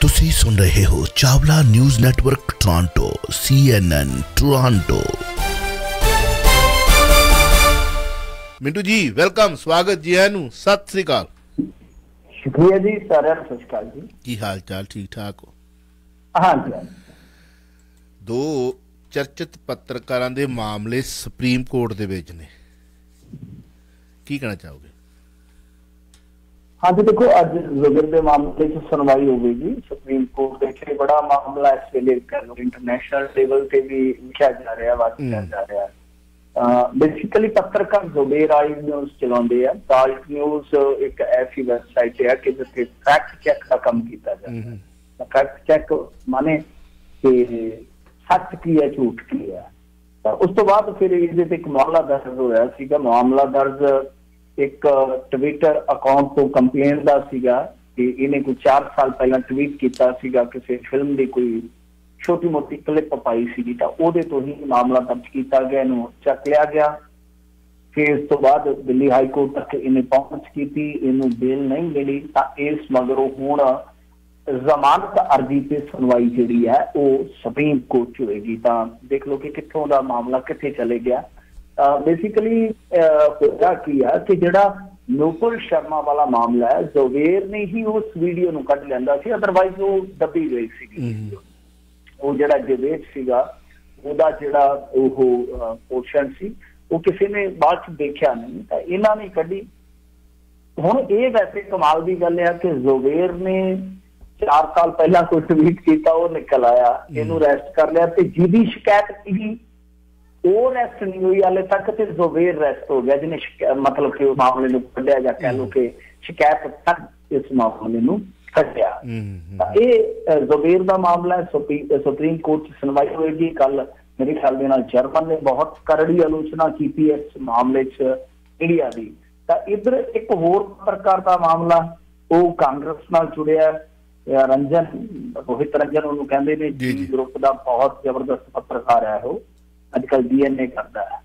ਤੁਸੀਂ ਸੁਣ ਰਹੇ ਹੋ Chawla news network Toronto CNN Toronto. Mintu ji welcome, स्वागत जी है सत श्री अकाल। शुक्रिया जी, सारे सत श्री अकाल जी। की हाल चाल ठीक ठाक हो? हाँ जी। दो चर्चित पत्रकारां दे मामले सुप्रीम कोर्ट दे विच ने, की कहना चाहोगे? हाँ जी, देखो अज जुगर के मामले च सुनवाई होगी सुप्रीम कोर्ट के। बड़ा मामला इस वेले इंटरनेशनल लेवल से भी लिखा जा रहा, बात किया जा रहा है। बेसिकली पत्रकार जुबेर आई न्यूज़ चलाते हैं। दाल्ट न्यूज़ एक ऐसी वेबसाइट है कि जिससे फैक्ट चेक का काम किया जाता है। फैक्ट चेक माने कि सच की है झूठ की है। तो उस तो बाद फिर ये एक मामला दर्ज होया सीगा। मामला दर्ज एक ट्विटर अकाउंट को कंप्लेन का सीगा कि इन्हें कोई 4 साल पहला ट्वीट किया सीगा किसी फिल्म की कोई छोटी मोटी क्लिप पाई सी, तो ही मामला दर्ज किया गया, इन्हू चक लिया गया। फिर इस तो बाद दिल्ली हाई कोर्ट तक इन्हें पहुंच की थी, इन्हू बेल नहीं मिली। तो इस मगरों हुण जमानत अर्जी से सुनवाई जी है वो सुप्रीम कोर्ट च होएगी। तो देख लो कि कितों का मामला कितने चले गया। बेसिकली होया की है कि जिहड़ा नुपुर शर्मा वाला मामला है, जुबेर ने ही उस वीडियो नूं कढ लैंदा सी, अदरवाइज वो दबी गई सी। वो जिहड़ा डिबेट सीगा ओहदा जिहड़ा पोर्शन सी वो किसी ने बाद च देखा नहीं, तो इन्हां ने कढ़ी। हुण ये वैसे कमाल की गल है कि जुबेर ने 4 साल पहला कोई ट्वीट किया, वो निकल आया, इनू अरेस्ट कर लिया। तो जिहदी शिकायत की वो अरेस्ट नहीं हुई हाले तक, तो जुबेर अरेस्ट हो गया जिन्हें मतलब कि मामले को कढ़िया, या कह लो कि शिकायत तक इस मामले को कढ़िया। जुबेर का मामला है, सुप्रीम कोर्ट सुनवाई होगी कल। मेरे ख्याल के नाल चेयरमैन ने बहुत करड़ी आलोचना की इस मामले मीडिया की। तो इधर एक होर पत्रकार का मामला वो कांग्रेस नाल जुड़िया, रंजन रोहित रंजन उन्होंने कहते हैं जी ग्रुप का बहुत जबरदस्त पत्रकार है, वो अजकल DNA करता है।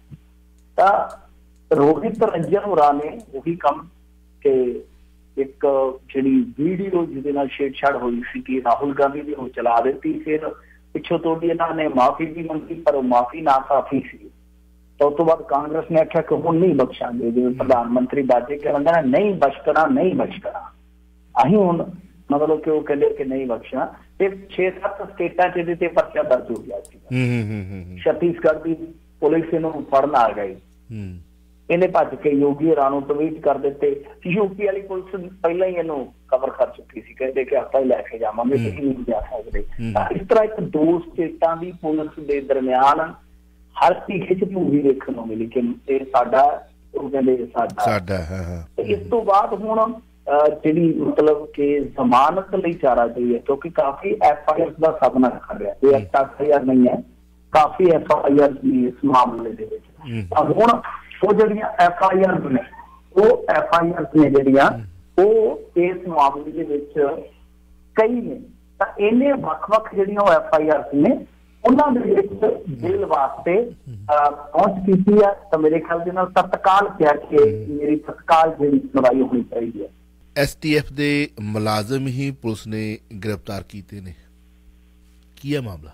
तो रोहित रंजन होरां ने वही कम के एक जी वीडियो जिहदे छेड़छाड़ हुई सी कि राहुल गांधी ने वो चला दी, फिर पिछों तो भी इन्होंने माफी भी मंगी, पर माफी ना काफी सी। तो उस तो बाद कांग्रेस ने आख्या कि हुण नहीं बख्शांगे, जिवें प्रधानमंत्री बाजे कहंदा नहीं बख्शना, नहीं बख्शना। असीं हुण मतलब कि वो कहते कि नहीं बख्शना। फिर 6-7 स्टेटां च इहदे ते पर्चा दर्ज हो गया सी। छत्तीसगढ़ की पुलिस इहनूं फड़न आ गई, इन्हें भज के योगी राणू ट्वीट कर देते। यूपी वाली पुलिस पहले ही इन्हू कवर कर चुकी थी, कहते कि आप ही लैके जावांगे, तुसीं नहीं जा सकते। इस तरह एक 2 स्टेटां की पुलिस के दरम्यान हर की खिच भूगी देखने को मिली कि ये साडा, वो कहते साडा। इस तो बाद हुण जिहड़ी मतलब कि जमानत लई चारा चाहिए, क्योंकि काफी FIR का सामना कर रहा है। ये FIR नहीं है, काफी FIR इस मामले दे विच। हुण वो जड़ियां FIR ने, वो FIR ने जड़ियां वो इस मामले दे विच कई ने। तो इन्हें वख-वख जड़ियां FIR ने उन्हां दे विच जेल वास्ते पहुंच की है। तो मेरे ख्याल दे नाल तत्काल क्या कि मेरी तत्काल जिहड़ी सुनवाई होनी चाहिए। STF दे मुलाजम ही पुलिस ने गिरफ्तार कीते ने, की है मामला?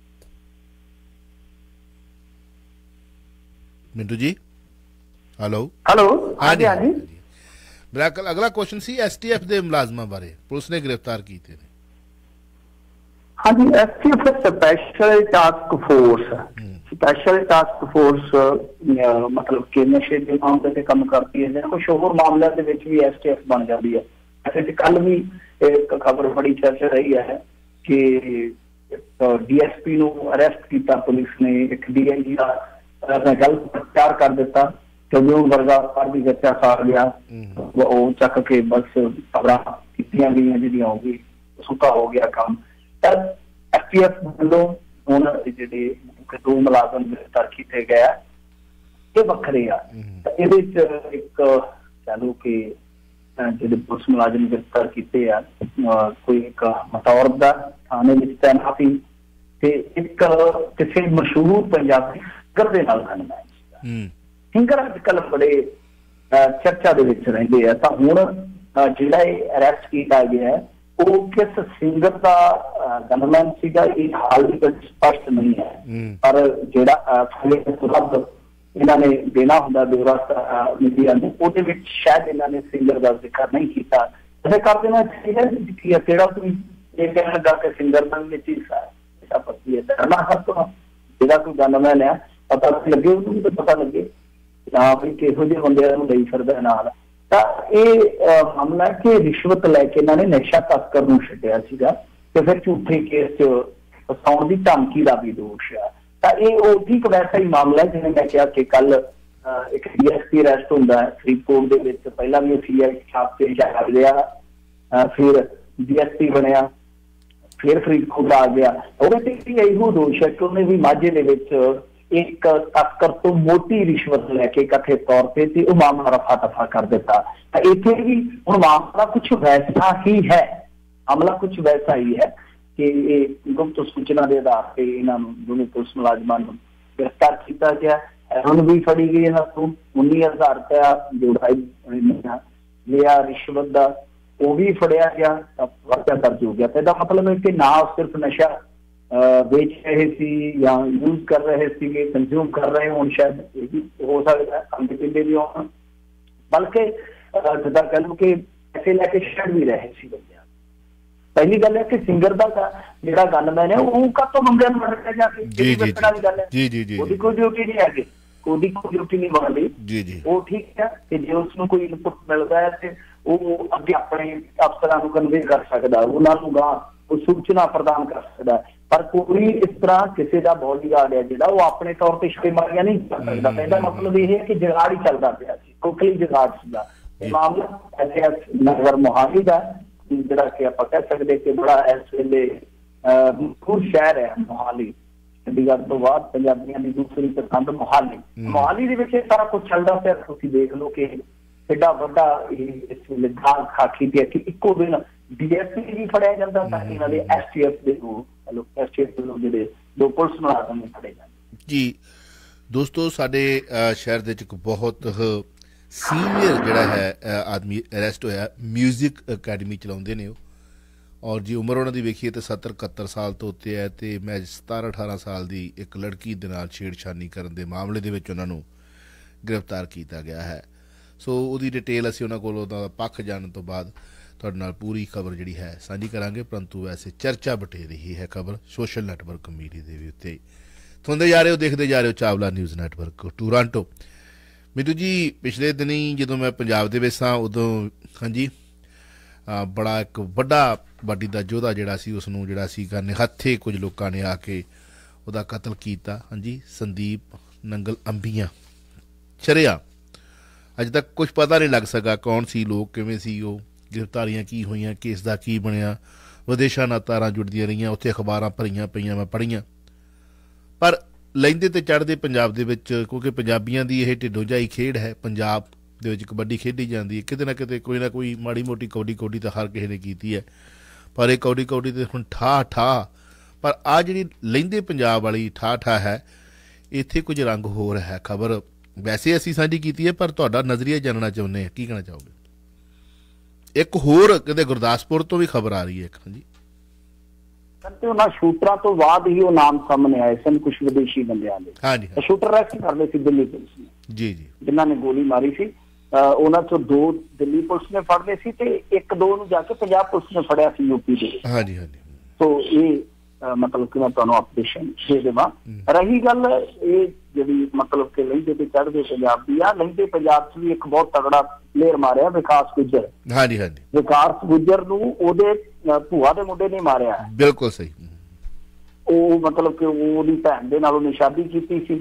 Mintu ji hello hello. हाँ जी, हाँ जी। मेरा अगला क्वेश्चन सी STF दे मुलाजमां बारे, पुलिस ने गिरफ्तार कीते ने। हाँ जी, STF special task force, special task force मतलब कि नशे के मामले से काम करती है। कुछ होर मामलों के विच भी STF बन जाती है। ऐसे कल भी एक खबर बड़ी चर्चा रही है कि DSP नूं अरेस्ट किया पुलिस ने, एक DIG का गलत प्रचार कर दिता, क्योंकि वर्गा पर भी चर्चा खा गया, वो चक के बस खबर की गई जिहड़ियां हो गई, सुखा हो गया काम। पर STF वालों हुण जिहड़े 2 मुलाजम गिरफ्तार किए गए, ये वखरे आ। इहदे च एक कह लो कि जिहड़े पुलिस मुलाजम गिरफ्तार किए आ, कोई एक मतौर दा थाने विच तैनाती ते एक किसी मशहूर पंजाबी सिंगर दे नाल गनमैन। सिंगर अजकल बड़े चर्चा दे विच रहिंदे आ। तां हुण जिहड़ा अरेस्ट किया गया है वो किस सिंगर का गनमैन सीगा ये हाल ਦੀ ਗੱਲ स्पष्ट नहीं है, पर ਜਿਹੜਾ तुरंत इन्होंने देना ਹੁੰਦਾ ब्यौरा मीडिया ने ਉਹਦੇ ਵਿੱਚ शायद इन्होंने सिंगर का जिक्र नहीं किया। ऐसे कर देना चाहिए कि ਕਿਹੜਾ ਕੋਈ ਇਹ ਕਹਿਣ ਲੱਗਾ ਕਿ सिंगर ਦਾ ਵਿੱਚ ਹਿੱਸਾ ਪਤੀ ਹੈ ਕਰਨਾ ਹਰ ਤੋਂ ਜਿਹੜਾ ਕੋਈ ਗਨਮੈਨ ਹੈ ਪਤਾ ਲੱਗੇ ਉਹਨੂੰ ਤਾਂ ਪਤਾ ਲੱਗੇ ਹਾਂ ਵੀ ਕਿਹੋ ਜਿਹੇ ਬੰਦਿਆਂ ਨੂੰ ਲਈ ਫਿਰਦਾ ਨਾਲ। ਤਾਂ ਇਹ ਮਾਮਲਾ ਕਿ ਰਿਸ਼ਵਤ ਲੈ ਕੇ ਇਹਨਾਂ ਨੇ ਨਸ਼ਾ ਤਸਕਰ ਨੂੰ ਛੱਡਿਆ ਸੀਗਾ ਤੇ ਫਿਰ ਝੂਠੇ ਕੇਸ 'ਚ ਫਸਾਉਣ ਦੀ ਧਮਕੀ ਦਾ ਵੀ ਦੋਸ਼ ਆ। ਤਾਂ ਇਹ ਉਹ ਠੀਕ ਵੈਸਾ ਹੀ ਮਾਮਲਾ ਜਿਵੇਂ ਮੈਂ ਕਿਹਾ ਕਿ ਕੱਲ ਇੱਕ DSP ਅਰੈਸਟ ਹੁੰਦਾ ਹੈ ਫਰੀਦਕੋਟ ਦੇ ਵਿੱਚ, ਪਹਿਲਾਂ ਵੀ CI ਛਾਪ ਤੇ ਜਾ ਰਿਹਾ, ਫਿਰ DSP ਬਣਿਆ, ਫਿਰ ਫਰੀਦਕੋਟ ਆ ਗਿਆ। ਉਹਦੇ ਤੇ ਇਹੋ ਦੋਸ਼ ਹੈ ਕਿ ਉਹਨੇ ਵੀ ਮਾਝੇ ਦੇ ਵਿੱਚ एक तस्कर तो मोटी रिश्वत लैके कथित तौर पर वो मामला रफा दफा कर दिता। इतने भी हुण मामला कुछ वैसा ही है, मामला कुछ वैसा ही है कि गुप्त सूचना के आधार पर इन्होंने दोनों पुलिस मुलाजमान गिरफ्तार किया गया। हेरोइन भी फड़ी गई, इन्हों को 19,000 रुपया जोड़ा लिया रिश्वत का, वो भी फड़िया गया, पर्चा दर्ज हो गया। तो इसका मतलब है कि ना सिर्फ नशा बेच रहे सी या यूज कर रहे थे, कंज्यूम कर रहे हो, शायद ये भी हो सकता है खाते पीते भी हो, बल्कि जिदा कह लो कि पैसे लैके छड़ भी रहे सी बंदे। पहली गल है कि सिंगर का जो गनमैन है वो कब तो बंदे मर जाके कोई ड्यूटी नहीं है, कोई ड्यूटी नहीं बनती, वो ठीक है कि जो उसको कोई इनपुट मिलता है तो वो अगे अपने अफसरां नूं कन्वे कर सकता, उन्होंने गां सूचना प्रदान कर सकता है। पर कोई इस तरह किसी का बॉडीगार्ड है जो अपने तौर पर छापेमारियां नहीं कर सकता। इसका मतलब यह है कि जुगाड़ ही चलता पाया, कोकली जुगाड़ सीगा मामला। नगर मोहाली का जिहड़ा कि आपां कह सकते कि बड़ा इस वेले मशहूर शहर है मोहाली, चंडीगढ़ तो बाद पंजाबियों की दूसरी पसंद मोहाली दे विच सारा कुछ चलता पाया। तुसीं देख लो कि एडा वड्डा इस वेले दाग खाकी पे कि इक्को दिन DSP भी फड़िया जाता था, इन्हां दे STF दे STF दे जिहड़े दो पुलिस मुलाजम भी फड़े जाते। जी दोस्तों, साडे शहर दे विच बहुत सीनियर जिहड़ा है आदमी अरेस्ट होया, म्यूजिक अकैडमी चलाउंदे ने और जी उम्र उन्हां दी वेखीए तो 70-71 साल तो उत्ते है। तो मैं 17-18 साल की एक लड़की दे नाल छेड़छानी करन दे मामले दे विच उन्हां नूं गिरफ्तार किया गया है। सो उहदी डिटेल असीं उन्हां कोलों दा पक्ष जानन तो बाद तुहाडे नाल पूरी खबर जिहड़ी है साझी करांगे। परंतु वैसे चर्चा बटेरी ही है खबर सोशल नैटवर्क मीडिया दे उत्ते सुनते जा रहे हो, देखते जा रहे हो Chawla news network Toronto. Mitu ji पिछले दिनी जदों मैं पंजाब दे विच सां उदों हाँ जी बड़ा एक वड्डा बाडी दा जोधा जिहड़ा सी उसनूं जिहड़ा सीगा निहत्थे कुछ लोकां ने आके उहदा कतल कीता। हाँ जी संदीप नंगल अंबियां छरिया अज तक कुछ पता नहीं लग सका कौन सी, लोग किवें सी, वो गिरफ्तारियां की होईयां, केस का की बनिया, विदेशों नाल तारां जुड़दियां रहियां, उत्थे अखबारां भरीआं पईआं मैं पढ़ीआं। पर लैंदे ते चढ़दे पंजाब दे विच क्योंकि पंजाबियां दी इह ढिड्डो जाई खेड है, पंजाब दे विच कबड्डी खेडी जांदी है, किते ना किते कोई ना कोई माड़ी मोटी कौडी तो हर किसी ने कीती है। पर यह कौडी तो हुण ठा पर आ जिहड़ी लैंदे पंजाब वाली ठा है, इत्थे कुछ रंग हो रहा है। खबर वैसे असीं साझी कीती है पर तुहाडा नज़रिया जानना चाहुंदे हां, की कहना चाहोगे? एक होर किते गुरदासपुर तो भी खबर आ रही है। हाँ जी उन्होंने शूटरां तो बाद ही वो नाम सामने आए सन कुछ विदेशी बंदियां दे। हाँ जी शूटर अरेस्ट कर लए सी दिल्ली पुलिस ने जी जिन्हां ने गोली मारी सी। उन्हां चों 2 दिल्ली पुलिस ने फड़ लए सी ते 1-2 नूं जाके पंजाब पुलिस ने फड़िया सी यूपी दे। हाँ जी तो ये मतलब कि मैं तुहानूं अपडेशन दे देवां। रही गल ये जिहड़ी मतलब कि लहिंदे ते चढ़दे पंजाब दी आ, लहिंदे पंजाब च भी एक बहुत तगड़ा प्लेयर मारिया विकास गुज्जर। हाँ जी विकास गुज्जर नूं ओहदे भूआ दे मुंडे ने मारिया। बिल्कुल सही। वो मतलब कि ओहदी भैन दे नाल उहने शादी कीती सी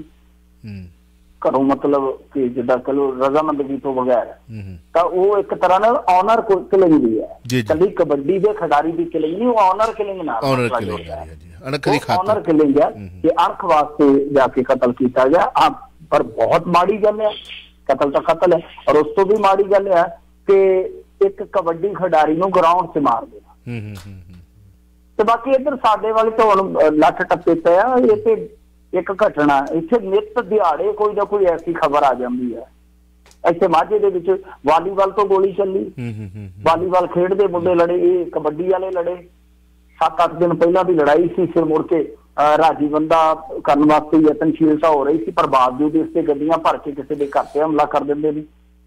घरों, मतलब कि जिद्दां कह लो रजामंदगी तो बगैर। तां वो एक तरह नाल ऑनर किलिंग भी है, कभी कबड्डी दे खिडारी दी किलिंग नहीं, वो ऑनर किलिंग नाल ऑनर किलिंग है कि अणख वास्ते जाके कतल किया गया। पर बहुत माड़ी गल है, कतल तो कतल है, और उस तो भी माड़ी गल है कि एक कबड्डी खिडारी नूं ग्राउंड च मार देना। तो बाकी इधर साडे वाले तो हुण लठ टप्पे पे आ, ये ते एक घटना इत्थे नित दिहाड़े कोई ना कोई ऐसी खबर आ जाती है ਇੱਥੇ ਮਾਝੇ ਦੇ ਵਿੱਚ ਵਾਲੀਬਾਲ ਤੋਂ ਗੋਲੀ ਚੱਲੀ, ਵਾਲੀਬਾਲ ਖੇਡਦੇ ਮੁੰਡੇ ਲੜੇ, ਇਹ ਕਬੱਡੀ ਵਾਲੇ ਲੜੇ। 7-8 ਦਿਨ ਪਹਿਲਾਂ ਦੀ ਲੜਾਈ ਸੀ, ਫਿਰ ਮੁੜ ਕੇ ਰਾਜੀ ਬੰਦਾ ਕਰਨ ਵਾਸਤੇ ਯਤਨਸ਼ੀਲਤਾ ਹੋ ਰਹੀ ਸੀ, ਪਰ ਬਾਵਜੂਦ ਇਸ ਤੇ ਗੱਡੀਆਂ ਭਰ ਕੇ ਕਿਸੇ ਦੇ ਘਰ ਤੇ ਹਮਲਾ ਕਰ ਦਿੰਦੇ ਨੇ।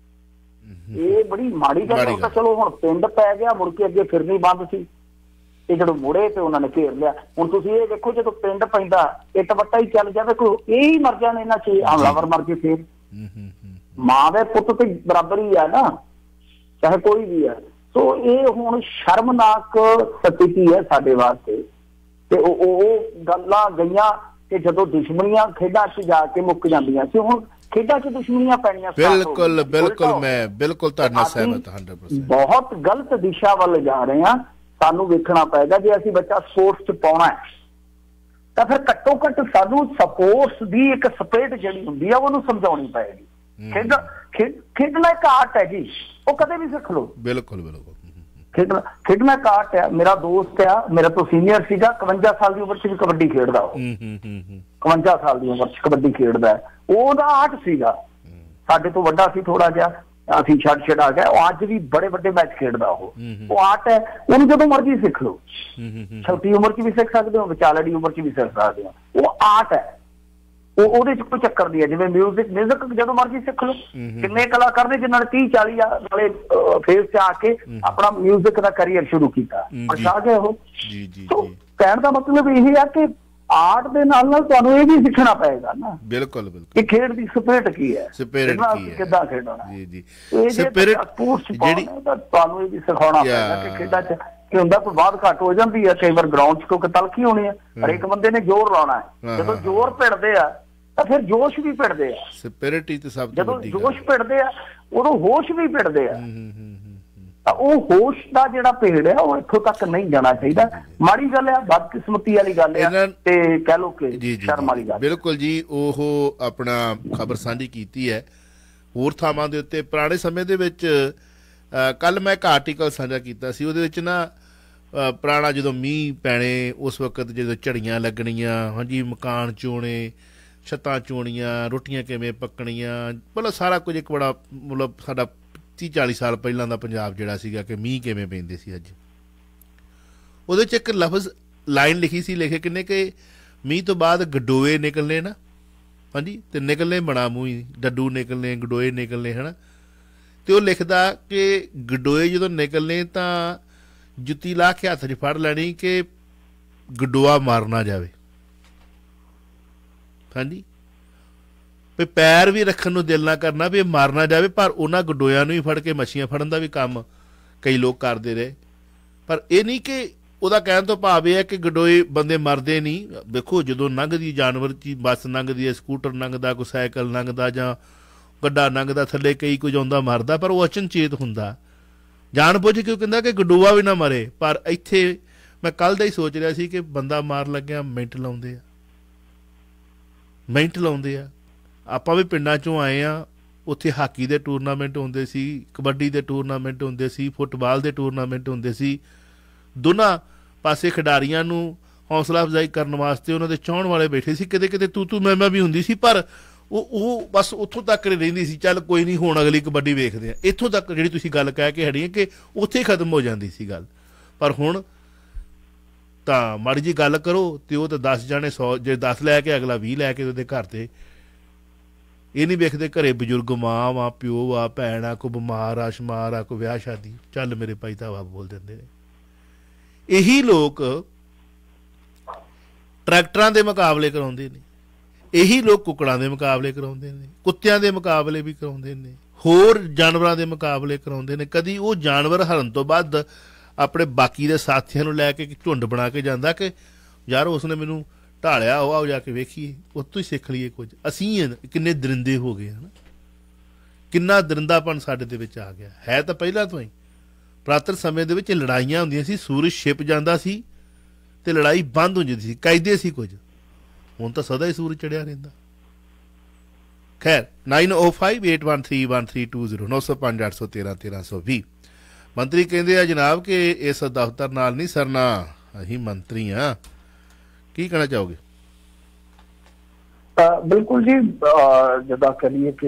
ਇਹ ਬੜੀ ਮਾੜੀ ਗੱਲ ਹੈ। ਚਲੋ ਹੁਣ ਪਿੰਡ ਪੈ ਗਿਆ, ਮੁੜ ਕੇ ਅੱਗੇ ਫਿਰਨੀ ਬੰਦ ਸੀ, ਇਹ ਜਦੋਂ ਮੁੜੇ ਤੇ ਉਹਨਾਂ ਨੇ ਘੇਰ ਲਿਆ। ਹੁਣ ਤੁਸੀਂ ਇਹ ਦੇਖੋ, ਜਦੋਂ ਪਿੰਡ ਪੈਂਦਾ ਇੱਟ ਵੱਟਾ ਹੀ ਚੱਲ ਜਾਵੇ, ਕੋਈ ਇਹ ਹੀ ਮਰ ਜਾਣ, ਇਹਨਾਂ 'ਚ ਹਮਲਾਵਰ ਮਰ ਕੇ ਫੇਰ ਮਾਂ ਦੇ ਪੁੱਤ ਤੇ ਬਰਾਬਰ ਹੀ ਆ ਨਾ, ਚਾਹੇ ਕੋਈ ਵੀ ਹੈ। ਸੋ ਇਹ ਹੁਣ ਸ਼ਰਮਨਾਕ ਸਥਿਤੀ ਹੈ ਸਾਡੇ ਵਾਸਤੇ। ਤੇ ਉਹ ਗੱਲਾਂ ਗਈਆਂ ਕਿ ਜਦੋਂ ਦੁਸ਼ਮਣੀਆਂ ਖੇਡਾਂ 'ਚ ਜਾ ਕੇ ਮੁੱਕ ਜਾਂਦੀਆਂ ਸੀ, ਹੁਣ ਖੇਡਾਂ 'ਚ ਦੁਸ਼ਮਣੀਆਂ ਪੈਣੀਆਂ। ਬਿਲਕੁਲ ਬਿਲਕੁਲ, ਮੈਂ ਬਿਲਕੁਲ ਤੁਹਾਡੇ ਨਾਲ ਸਹਿਮਤ ਹਾਂ। 100% ਬਹੁਤ ਗਲਤ ਦਿਸ਼ਾ ਵੱਲ ਜਾ ਰਹੇ ਹਾਂ। ਸਾਨੂੰ ਵੇਖਣਾ ਪਏਗਾ, ਜੇ ਅਸੀਂ ਬੱਚਾ ਸਪੋਰਟਸ 'ਚ ਪਾਉਣਾ ਹੈ ਤਾਂ ਫਿਰ ਘੱਟੋ ਘੱਟ ਸਾਨੂੰ ਸਪੋਰਟਸ ਦੀ ਇੱਕ ਸਪਿਰਿਟ ਜਿਹੜੀ ਹੁੰਦੀ ਆ ਉਹਨੂੰ ਸਮਝਾਉਣੀ ਪਏਗੀ। ਖੇਡਣਾ ਇੱਕ ਆਰਟ ਹੈ ਜੀ, ਉਹ ਕਦੇ ਵੀ ਸਿੱਖ ਲਓ। ਬਿਲਕੁਲ ਬਿਲਕੁਲ, ਖੇਡਣਾ ਇੱਕ ਆਰਟ ਹੈ। ਮੇਰਾ ਦੋਸਤ ਆ, ਮੇਰਾ ਤੋਂ ਸੀਨੀਅਰ ਸੀਗਾ, 51 ਸਾਲ ਦੀ ਉਮਰ 'ਚ ਵੀ ਕਬੱਡੀ ਖੇਡਦਾ। ਉਹ 51 ਸਾਲ ਦੀ ਉਮਰ 'ਚ ਕਬੱਡੀ ਖੇਡਦਾ, ਉਹਦਾ ਆਰਟ ਸੀਗਾ। ਸਾਡੇ ਤੋਂ ਵੱਡਾ ਸੀ ਥੋੜਾ ਜਿਹਾ, ਅਸੀਂ ਛੱਡ ਆ ਗਿਆ। ਉਹ ਅੱਜ ਵੀ ਬੜੇ ਵੱਡੇ ਮੈਚ ਖੇਡਦਾ। ਉਹ ਆਰਟ ਹੈ, ਉਹਨੂੰ ਜਦੋਂ ਮਰਜ਼ੀ ਸਿੱਖ ਲਓ। ਛੋਟੀ ਉਮਰ 'ਚ ਵੀ ਸਿੱਖ ਸਕਦੇ ਹੋ, ਵਿਚਾਲੜੀ ਉਮਰ 'ਚ ਵੀ ਸਿੱਖ ਸਕਦੇ ਹੋ। ਉਹ ਆਰਟ ਹੈ, ਉਹਦੇ 'ਚ ਕੋਈ ਚੱਕਰ ਨਹੀਂ ਹੈ। ਜਿਵੇਂ ਮਿਊਜ਼ਿਕ ਜਦੋਂ ਮਰਜ਼ੀ ਸਿੱਖ ਲਓ। ਕਿੰਨੇ ਕਲਾਕਾਰ ਨੇ ਜਿਨ੍ਹਾਂ ਨੇ 30-40 ਵਾਲੇ ਫੇਸ 'ਚ ਆ ਕੇ ਆਪਣਾ ਮਿਊਜ਼ਿਕ ਦਾ ਕਰੀਅਰ ਸ਼ੁਰੂ ਕੀਤਾ, ਪਛਾ ਗਏ ਉਹ। ਕਹਿਣ ਦਾ ਮਤਲਬ ਇਹ ਹੈ ਕਿ ਆਰਟ ਦੇ ਨਾਲ ਨਾਲ ਤੁਹਾਨੂੰ ਇਹ ਵੀ ਸਿੱਖਣਾ ਪਏਗਾ ਨਾ। ਬਿਲਕੁਲ ਬਿਲਕੁਲ, ਕਿ ਖੇਡ ਦੀ ਸਪਿਰਿਟ ਕੀ ਹੈ, ਸਪਿਰਿਟ ਕੀ ਹੈ, ਕਿੱਦਾਂ ਖੇਡਣਾ। ਜੀ ਜੀ, ਸਪਿਰਿਟ ਜਿਹੜੀ ਤੁਹਾਨੂੰ ਇਹ ਵੀ ਸਿਖਾਉਣਾ ਪਏਗਾ ਕਿ ਖੇਡਾਂ 'ਚ ਕੀ ਹੁੰਦਾ। ਕੋਈ ਬਾਤ ਘੱਟ ਹੋ ਜਾਂਦੀ ਹੈ ਕਈ ਵਾਰ ਗਰਾਊਂਡ 'ਚ, ਕਿਉਂਕਿ ਤਲਖੀ ਹੋਣੀ ਹੈ। ਹਰੇਕ ਬੰਦੇ ਨੇ ਜ਼ੋਰ ਲਾਉਣਾ ਹੈ। ਜਦੋਂ ਜ਼ੋਰ ਭਿੜਦੇ ਆ ਤਾਂ ਫਿਰ ਜੋਸ਼ ਵੀ ਭਿੜਦੇ ਆ। ਸਪਿਰਿਟ ਹੀ ਤੇ ਸਭ ਤੋਂ ਜਦੋਂ ਜੋਸ਼ ਭਿੜਦੇ ਆ ਉਦੋਂ ਹੋਸ਼ ਵੀ ਭਿੜਦੇ ਆ। ਤਾਂ ਉਹ ਹੋਸ਼ ਦਾ ਜਿਹੜਾ ਭੇੜ ਹੈ ਉਹ ਇੱਥੋਂ ਤੱਕ ਨਹੀਂ ਜਾਣਾ ਚਾਹੀਦਾ। ਮਾੜੀ ਗੱਲ ਹੈ, ਬਦਕਿਸਮਤੀ ਵਾਲੀ ਗੱਲ ਹੈ, ਤੇ ਕਹਿ ਲਓ ਕਿ ਸ਼ਰਮ ਵਾਲੀ ਗੱਲ। ਬਿਲਕੁਲ ਜੀ, ਉਹ ਆਪਣਾ ਖਬਰ ਸਾਂਝੀ ਕੀਤੀ ਹੈ ਹੋਰ ਥਾਵਾਂ ਦੇ ਉੱਤੇ। ਪੁਰਾਣੇ ਸਮੇਂ ਦੇ ਵਿੱਚ ਕੱਲ ਮੈਂ ਇੱਕ ਆਰਟੀਕਲ ਸਾਂਝਾ ਕੀਤਾ ਸੀ, ਉਹਦੇ ਵਿੱਚ ਨਾ ਪੁਰਾਣਾ ਜਦੋਂ ਮੀਂਹ ਪੈਣੇ ਉਸ ਵਕਤ ਜਦੋਂ ਝੜੀਆਂ ਲੱਗਣੀਆਂ, ਹਾਂਜੀ, ਮਕਾਨ ਚੋਣੇ, ਛੱਤਾਂ ਚੋਣੀਆਂ, ਰੋਟੀਆਂ ਕਿਵੇਂ ਪੱਕਣੀਆਂ, ਮਤਲਬ ਸਾਰਾ ਕੁਝ ਇੱਕ ਬੜਾ ਮਤਲਬ ਸਾਡਾ 30-40 ਸਾਲ ਪਹਿਲਾਂ ਦਾ ਪੰਜਾਬ ਜਿਹੜਾ ਸੀਗਾ ਕਿ ਮੀਂਹ ਕਿਵੇਂ ਪੈਂਦੇ ਸੀ। ਅੱਜ ਉਹਦੇ 'ਚ ਇੱਕ ਲਫ਼ਜ਼ ਲਾਈਨ ਲਿਖੀ ਸੀ ਲੇਖਕ ਨੇ ਕਿ ਮੀਂਹ ਤੋਂ ਬਾਅਦ ਗਡੋਏ ਨਿਕਲਣੇ ਨਾ, ਹਾਂਜੀ, ਤੇ ਨਿਕਲਣੇ ਬਣਾ ਮੂੰਹ, ਡੱਡੂ ਨਿਕਲਣੇ, ਗਡੋਏ ਨਿਕਲਣੇ, ਹੈ ਨਾ। ਅਤੇ ਉਹ ਲਿਖਦਾ ਕਿ ਗਡੋਏ ਜਦੋਂ ਨਿਕਲਣੇ ਤਾਂ ਜੁੱਤੀ ਲਾ ਕੇ ਹੱਥ 'ਚ ਫੜ ਲੈਣੀ ਕਿ ਗਡੋਆ ਮਾਰ ਨਾ ਜਾਵੇ, ਹਾਂਜੀ, ਵੀ ਪੈਰ ਵੀ ਰੱਖਣ ਨੂੰ ਦਿਲ ਨਾ ਕਰਨਾ ਵੀ ਇਹ ਮਾਰ ਨਾ ਜਾਵੇ। ਪਰ ਉਹਨਾਂ ਗਡੋਇਆਂ ਨੂੰ ਹੀ ਫੜ ਕੇ ਮੱਛੀਆਂ ਫੜਨ ਦਾ ਵੀ ਕੰਮ ਕਈ ਲੋਕ ਕਰਦੇ ਰਹੇ। ਪਰ ਇਹ ਨਹੀਂ ਕਿ ਉਹਦਾ ਕਹਿਣ ਤੋਂ ਭਾਵ ਇਹ ਹੈ ਕਿ ਗਡੋਏ ਬੰਦੇ ਮਰਦੇ ਨਹੀਂ। ਵੇਖੋ, ਜਦੋਂ ਲੰਘਦੀ ਜਾਨਵਰ 'ਚ ਬੱਸ ਲੰਘਦੀ ਹੈ, ਸਕੂਟਰ ਲੰਘਦਾ, ਕੋਈ ਸਾਈਕਲ ਲੰਘਦਾ ਜਾਂ ਗੱਡਾ ਲੰਘਦਾ, ਥੱਲੇ ਕਈ ਕੁਝ ਆਉਂਦਾ ਮਰਦਾ, ਪਰ ਉਹ ਅਚਨਚੇਤ ਹੁੰਦਾ, ਜਾਣ ਬੁੱਝ ਕੇ ਉਹ ਕਹਿੰਦਾ ਕਿ ਗਡੋਆ ਵੀ ਨਾ ਮਰੇ। ਪਰ ਇੱਥੇ ਮੈਂ ਕੱਲ੍ਹ ਦਾ ਹੀ ਸੋਚ ਰਿਹਾ ਸੀ ਕਿ ਬੰਦਾ ਮਾਰ ਲੱਗਿਆ ਮਿੰਟ ਲਾਉਂਦੇ ਆ। ਆਪਾਂ ਵੀ ਪਿੰਡਾਂ 'ਚੋਂ ਆਏ ਹਾਂ, ਉੱਥੇ ਹਾਕੀ ਦੇ ਟੂਰਨਾਮੈਂਟ ਹੁੰਦੇ ਸੀ, ਕਬੱਡੀ ਦੇ ਟੂਰਨਾਮੈਂਟ ਹੁੰਦੇ ਸੀ, ਫੁੱਟਬਾਲ ਦੇ ਟੂਰਨਾਮੈਂਟ ਹੁੰਦੇ ਸੀ। ਦੋਨਾਂ ਪਾਸੇ ਖਿਡਾਰੀਆਂ ਨੂੰ ਹੌਸਲਾ ਅਫਜ਼ਾਈ ਕਰਨ ਵਾਸਤੇ ਉਹਨਾਂ ਦੇ ਚਾਹੁਣ ਵਾਲੇ ਬੈਠੇ ਸੀ। ਕਿਤੇ ਕਿਤੇ ਤੂੰ ਮੈਂ ਵੀ ਹੁੰਦੀ ਸੀ, ਪਰ ਉਹ ਬਸ ਉੱਥੋਂ ਤੱਕ ਰਹਿੰਦੀ ਸੀ, ਚੱਲ ਕੋਈ ਨਹੀਂ, ਹੁਣ ਅਗਲੀ ਕਬੱਡੀ ਵੇਖਦੇ ਆ। ਇੱਥੋਂ ਤੱਕ ਜਿਹੜੀ ਤੁਸੀਂ ਗੱਲ ਕਹਿ ਕੇ ਹਟੀ ਕਿ ਉੱਥੇ ਖਤਮ ਹੋ ਜਾਂਦੀ ਸੀ ਗੱਲ। ਪਰ ਹੁਣ ਤਾਂ ਮਾੜੀ ਜਿਹੀ ਗੱਲ ਕਰੋ ਅਤੇ ਉਹ ਤਾਂ 10 ਜਾਣੇ 100, ਜੇ 10 ਲੈ ਕੇ ਅਗਲਾ 20 ਲੈ ਕੇ ਉਹਦੇ ਘਰ 'ਤੇ। ਇਹ ਨਹੀਂ ਵੇਖਦੇ ਘਰੇ ਬਜ਼ੁਰਗ, ਮਾਂ ਵਾ, ਪਿਓ ਵਾ, ਭੈਣ ਆ, ਕੋਈ ਬਿਮਾਰ ਆ, ਸ਼ਮਾਰ ਆ, ਕੋਈ ਵਿਆਹ ਸ਼ਾਦੀ, ਚੱਲ ਮੇਰੇ ਭਾਈ ਤਾਂ ਬੋਲ ਦਿੰਦੇ ਨੇ। ਇਹੀ ਲੋਕ ਟਰੈਕਟਰਾਂ ਦੇ ਮੁਕਾਬਲੇ ਕਰਾਉਂਦੇ ਨੇ, ਇਹੀ ਲੋਕ ਕੁੱਕੜਾਂ ਦੇ ਮੁਕਾਬਲੇ ਕਰਾਉਂਦੇ ਨੇ, ਕੁੱਤਿਆਂ ਦੇ ਮੁਕਾਬਲੇ ਵੀ ਕਰਾਉਂਦੇ ਨੇ, ਹੋਰ ਜਾਨਵਰਾਂ ਦੇ ਮੁਕਾਬਲੇ ਕਰਾਉਂਦੇ ਨੇ। ਕਦੀ ਉਹ ਜਾਨਵਰ ਹਰਨ ਤੋਂ ਬਾਅਦ ਆਪਣੇ ਬਾਕੀ ਦੇ ਸਾਥੀਆਂ ਨੂੰ ਲੈ ਕੇ ਝੁੰਡ ਬਣਾ ਕੇ ਜਾਂਦਾ ਕਿ ਯਾਰ ਉਸਨੇ ਮੈਨੂੰ ਢਾਲਿਆ, ਉਹ ਆਓ ਜਾ ਕੇ ਵੇਖੀਏ, ਉੱਥੋਂ ਹੀ ਸਿੱਖ ਲਈਏ ਕੁਝ। ਅਸੀਂ ਕਿੰਨੇ ਦਰਿੰਦੇ ਹੋ ਗਏ, ਹੈ ਨਾ, ਕਿੰਨਾ ਦਰਿੰਦਾਪਣ ਸਾਡੇ ਦੇ ਵਿੱਚ ਆ ਗਿਆ। ਹੈ ਤਾਂ ਪਹਿਲਾਂ ਤੋਂ ਹੀ ਪੁਰਾਤਨ ਸਮੇਂ ਦੇ ਵਿੱਚ ਲੜਾਈਆਂ ਹੁੰਦੀਆਂ ਸੀ, ਸੂਰਜ ਛਿਪ ਜਾਂਦਾ ਸੀ ਅਤੇ ਲੜਾਈ ਬੰਦ ਹੋ ਜਾਂਦੀ ਸੀ, ਕਾਇਦੇ ਸੀ ਕੁਝ। ਹੁਣ ਤਾਂ ਸਦਾ ਹੀ ਸੂਰਜ ਚੜਿਆ ਰਹਿੰਦਾ। ਖੈਰ, 9058131320 905-813-1320। ਮੰਤਰੀ ਕਹਿੰਦੇ ਆ ਜਨਾਬ ਕਿ ਇਸ ਦਫ਼ਤਰ ਨਾਲ ਨਹੀਂ ਸਰਨਾ, ਅਸੀਂ ਮੰਤਰੀ ਹਾਂ। ਕੀ ਕਹਿਣਾ ਚਾਹੋਗੇ? ਬਿਲਕੁਲ ਜੀ, ਜਿੱਦਾਂ ਕਰੀਏ ਕਿ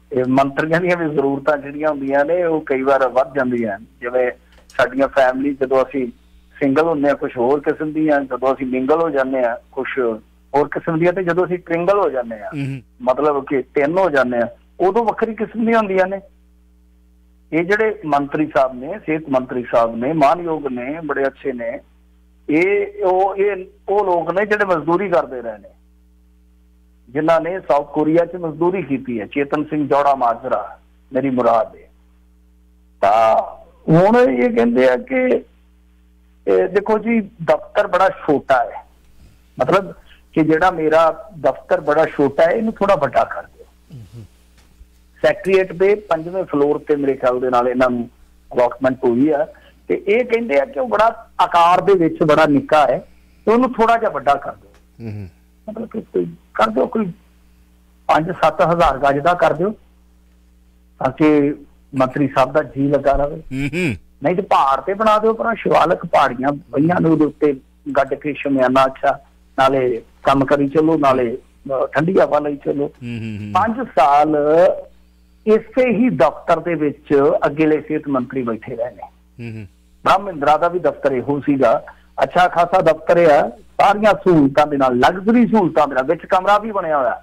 ਮੰਤਰੀਆਂ ਦੀਆਂ ਵੀ ਜ਼ਰੂਰਤਾਂ ਜਿਹੜੀਆਂ ਹੁੰਦੀਆਂ ਨੇ ਉਹ ਕਈ ਵਾਰ ਵੱਧ ਜਾਂਦੀਆਂ। ਜਿਵੇਂ ਸਾਡੀਆਂ ਫੈਮਿਲੀ ਜਦੋਂ ਅਸੀਂ ਸਿੰਗਲ ਹੁੰਦੇ ਹਾਂ ਕੁਛ ਹੋਰ ਕਿਸਮ ਦੀਆਂ, ਜਦੋਂ ਅਸੀਂ ਮਿੰਗਲ ਹੋ ਜਾਂਦੇ ਹਾਂ ਕੁਛ ਹੋਰ ਕਿਸਮ ਦੀਆਂ, ਤੇ ਜਦੋਂ ਅਸੀਂ ਟ੍ਰਿੰਗਲ ਹੋ ਜਾਂਦੇ ਹਾਂ ਮਤਲਬ ਕਿ 3 ਹੋ ਜਾਂਦੇ ਹਾਂ ਉਦੋਂ ਵੱਖਰੀ ਕਿਸਮ ਦੀਆਂ ਹੁੰਦੀਆਂ ਨੇ। ਇਹ ਜਿਹੜੇ ਮੰਤਰੀ ਸਾਹਿਬ ਨੇ, ਸਿਹਤ ਮੰਤਰੀ ਸਾਹਿਬ ਨੇ, ਮਾਨਯੋਗ ਨੇ, ਬੜੇ ਅੱਛੇ ਨੇ। ਇਹ ਉਹ ਲੋਕ ਨੇ ਜਿਹੜੇ ਮਜ਼ਦੂਰੀ ਕਰਦੇ ਰਹੇ ਨੇ, ਜਿਨ੍ਹਾਂ ਨੇ ਸਾਊਥ ਕੋਰੀਆ 'ਚ ਮਜ਼ਦੂਰੀ ਕੀਤੀ ਹੈ। ਚੇਤਨ ਸਿੰਘ ਜੌੜਾ ਮਾਜਰਾ ਮੇਰੀ ਮੁਰਾਦ ਹੈ। ਤਾਂ ਹੁਣ ਇਹ ਕਹਿੰਦੇ ਆ ਕਿ ਦੇਖੋ ਜੀ ਦਫ਼ਤਰ ਬੜਾ ਛੋਟਾ ਹੈ, ਮਤਲਬ ਕਿ ਜਿਹੜਾ ਮੇਰਾ ਦਫ਼ਤਰ ਬੜਾ ਛੋਟਾ ਹੈ ਇਹਨੂੰ ਥੋੜਾ ਵੱਡਾ ਕਰ ਦਿਓ। ਸੈਕਟਰੀਏਟ ਦੇ 5ਵੇਂ ਫਲੋਰ ਤੇ ਮੇਰੇ ਖਿਆਲ ਦੇ ਨਾਲ ਇਹਨਾਂ ਨੂੰ ਅਲਾਟਮੈਂਟ ਹੋਈ ਆ, ਤੇ ਇਹ ਕਹਿੰਦੇ ਆ ਕਿ ਉਹ ਬੜਾ ਆਕਾਰ ਦੇ ਵਿੱਚ ਬੜਾ ਨਿੱਕਾ ਹੈ ਤੇ ਉਹਨੂੰ ਥੋੜਾ ਜਿਹਾ ਵੱਡਾ ਕਰ ਦਿਓ। ਮਤਲਬ ਕਿ ਕੋਈ ਕਰ ਦਿਓ, ਕੋਈ 5-7 ਹਜ਼ਾਰ ਗਜ ਦਾ ਕਰ ਦਿਓ ਤਾਂ ਕਿ ਮੰਤਰੀ ਸਾਹਿਬ ਦਾ ਜੀ ਲੱਗਾ ਰਹੇ। ਨਹੀਂ ਤੇ ਪਹਾੜ ਤੇ ਬਣਾ ਦਿਓ, ਪਰ ਸ਼ਿਵਾਲਕ ਪਹਾੜੀਆਂ ਪਈਆਂ ਨੇ ਉਹਦੇ ਉੱਤੇ ਗੱਡ ਕੇ ਸ਼ਮਿਆਨਾ ਅੱਛਾ, ਨਾਲੇ ਕੰਮ ਕਰੀ ਚੱਲੋ, ਨਾਲੇ ਠੰਡੀ ਹਵਾ ਲਈ ਚੱਲੋ। 5 ਸਾਲ ਇਸੇ ਹੀ ਦਫ਼ਤਰ ਦੇ ਵਿੱਚ ਅਗਲੇ ਸਿਹਤ ਮੰਤਰੀ ਬੈਠੇ ਰਹੇ ਨੇ। ਬ੍ਰਹਮਿੰਦਰਾ ਦਾ ਵੀ ਦਫ਼ਤਰ ਇਹੋ ਸੀਗਾ, ਅੱਛਾ ਖਾਸਾ ਦਫ਼ਤਰ ਆ, ਸਾਰੀਆਂ ਸਹੂਲਤਾਂ ਦੇ ਨਾਲ, ਲਗਜ਼ਰੀ ਸਹੂਲਤਾਂ ਦੇ ਨਾਲ, ਵਿੱਚ ਕਮਰਾ ਵੀ ਬਣਿਆ ਹੋਇਆ,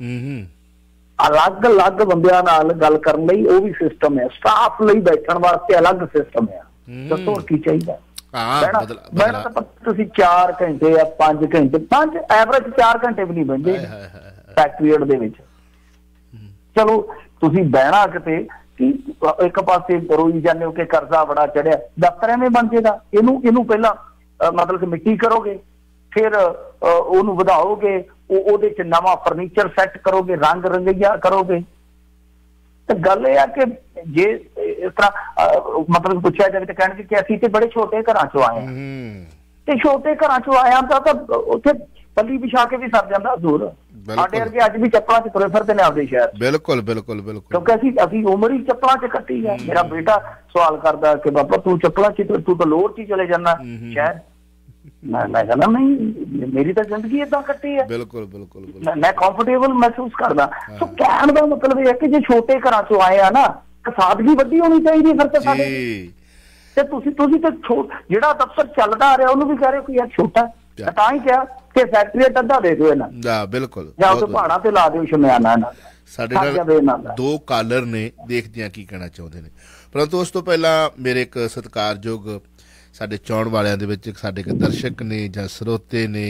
ਅਲੱਗ-ਅਲੱਗ ਬੰਦਿਆਂ ਨਾਲ ਗੱਲ ਕਰਨ ਲਈ ਉਹ ਵੀ ਸਿਸਟਮ ਹੈ, ਸਟਾਫ ਲਈ ਬੈਠਣ ਵਾਸਤੇ ਅਲੱਗ ਸਿਸਟਮ ਹੈ। ਦੱਸੋ ਕੀ ਚਾਹੀਦਾ? ਬਹਿਣਾ ਤਾਂ ਤੁਸੀਂ 4 ਘੰਟੇ ਜਾਂ 5 ਘੰਟੇ, 5 ਐਵਰੇਜ 4 ਘੰਟੇ ਵੀ ਨਹੀਂ ਬਹਿੰਦੇ ਸੈਕਟਰੀਏਟ ਦੇ ਵਿੱਚ। ਚਲੋ ਤੁਸੀਂ ਬਹਿਣਾ ਕਿਤੇ ਇੱਕ ਪਾਸੇ ਰੋਈ ਜਾਂਦੇ ਹੋ ਕਿ ਕਰਜ਼ਾ ਬੜਾ ਚੜਿਆ, ਦਫ਼ਤਰ ਐਵੇਂ ਬਣ ਜਾਏਗਾ। ਇਹਨੂੰ ਪਹਿਲਾਂ ਮਤਲਬ ਕਿ ਮਿੱਟੀ ਕਰੋਗੇ, ਫਿਰ ਉਹਨੂੰ ਵਧਾਓਗੇ, ਉਹਦੇ ਚ ਨਵਾਂ ਫਰਨੀਚਰ ਸੈੱਟ ਕਰੋਗੇ, ਰੰਗ ਰੰਗਈਆ ਕਰੋਗੇ। ਤੇ ਗੱਲ ਇਹ ਆ ਕਿ ਜੇ ਇਸ ਤਰ੍ਹਾਂ ਮਤਲਬ ਪੁੱਛਿਆ ਜਾਵੇ ਤਾਂ ਕਹਿਣਗੇ ਕਿ ਅਸੀਂ ਤੇ ਬੜੇ ਛੋਟੇ ਘਰਾਂ ਚੋਂ ਆਏ ਹਾਂ, ਤੇ ਛੋਟੇ ਘਰਾਂ ਚੋਂ ਆਇਆ ਤਾਂ ਉੱਥੇ ਪੱਲੀ ਵਿਛਾ ਕੇ ਵੀ ਸਰ ਜਾਂਦਾ ਦੂਰ। ਸਾਡੇ ਵਰਗੇ ਅੱਜ ਵੀ ਚੱਪਲਾਂ ਚ ਤੁਰੇ ਫਿਰਦੇ ਨੇ ਆਪਦੇ ਸ਼ਹਿਰ। ਬਿਲਕੁਲ। ਕਿਉਂਕਿ ਅਸੀਂ ਉਮਰ ਹੀ ਚੱਪਲਾਂ ਚ ਕੱਟੀ ਹੈ। ਮੇਰਾ ਬੇਟਾ ਸਵਾਲ ਕਰਦਾ ਕਿ ਬਾਬਾ ਤੂੰ ਚੱਪਲਾਂ ਚ, ਤੂੰ ਤਾਂ ਲੋਅਰ ਚ ਹੀ ਚਲੇ ਜਾਂਦਾ ਸ਼ਹਿਰ। ਮੈਂ ਕਹਿੰਦਾ ਨਹੀਂ, ਮੇਰੀ ਤਾਂ ਜ਼ਿੰਦਗੀ ਏਦਾਂ ਕੱਟੀ ਹੈ। ਬਿਲਕੁਲ ਮੈਂ ਕੰਫਰਟੇਬਲ ਮਹਿਸੂਸ ਕਰਦਾ। ਸੋ ਕਹਿਣ ਦਾ ਮਤਲਬ ਇਹ ਹੈ ਕਿ ਜੇ ਛੋਟੇ ਘਰਾਂ ਚੋਂ ਆਏ ਆ ਨਾ, ਸਾਦਗੀ ਵੱਡੀ ਹੋਣੀ ਚਾਹੀਦੀ ਫਿਰ ਤੇ ਸਾਡੇ। ਤੇ ਤੁਸੀਂ ਤਾਂ ਜਿਹੜਾ ਦਫ਼ਤਰ ਚੱਲਦਾ ਆ ਰਿਹਾ ਉਹਨੂੰ ਵੀ ਕਹਿ ਰਹੇ ਹੋ ਕਿ ਯਾਰ ਛੋਟਾ, ਤਾਂ ਹੀ ਕਿਹਾ ਕਿ ਸੈਕਟਰੀਏਟ ਅੱਧਾ ਦੇ ਦਿਓ ਇਹਨਾਂ ਦਾ। ਬਿਲਕੁਲ, ਜਾਂ ਉਹ ਪਹਾੜਾਂ ਤੇ ਲਾ ਦਿਓ ਸ਼ਮਿਆਨਾ। ਸਾਡੇ ਨਾਲ 2 ਕਾਲਰ ਨੇ, ਦੇਖਦੇ ਆ ਕੀ ਕਹਿਣਾ ਚਾਹੁੰਦੇ ਨੇ। ਪਰੰਤੂ ਉਸ ਤੋਂ ਪਹਿਲਾਂ ਮੇਰੇ ਇੱਕ ਸਤਿਕਾਰਯੋਗ ਸਾਡੇ ਚਾਹੁਣ ਵਾਲਿਆਂ ਦੇ ਵਿੱਚ ਸਾਡੇ ਇੱਕ ਦਰਸ਼ਕ ਨੇ ਜਾਂ ਸਰੋਤੇ ਨੇ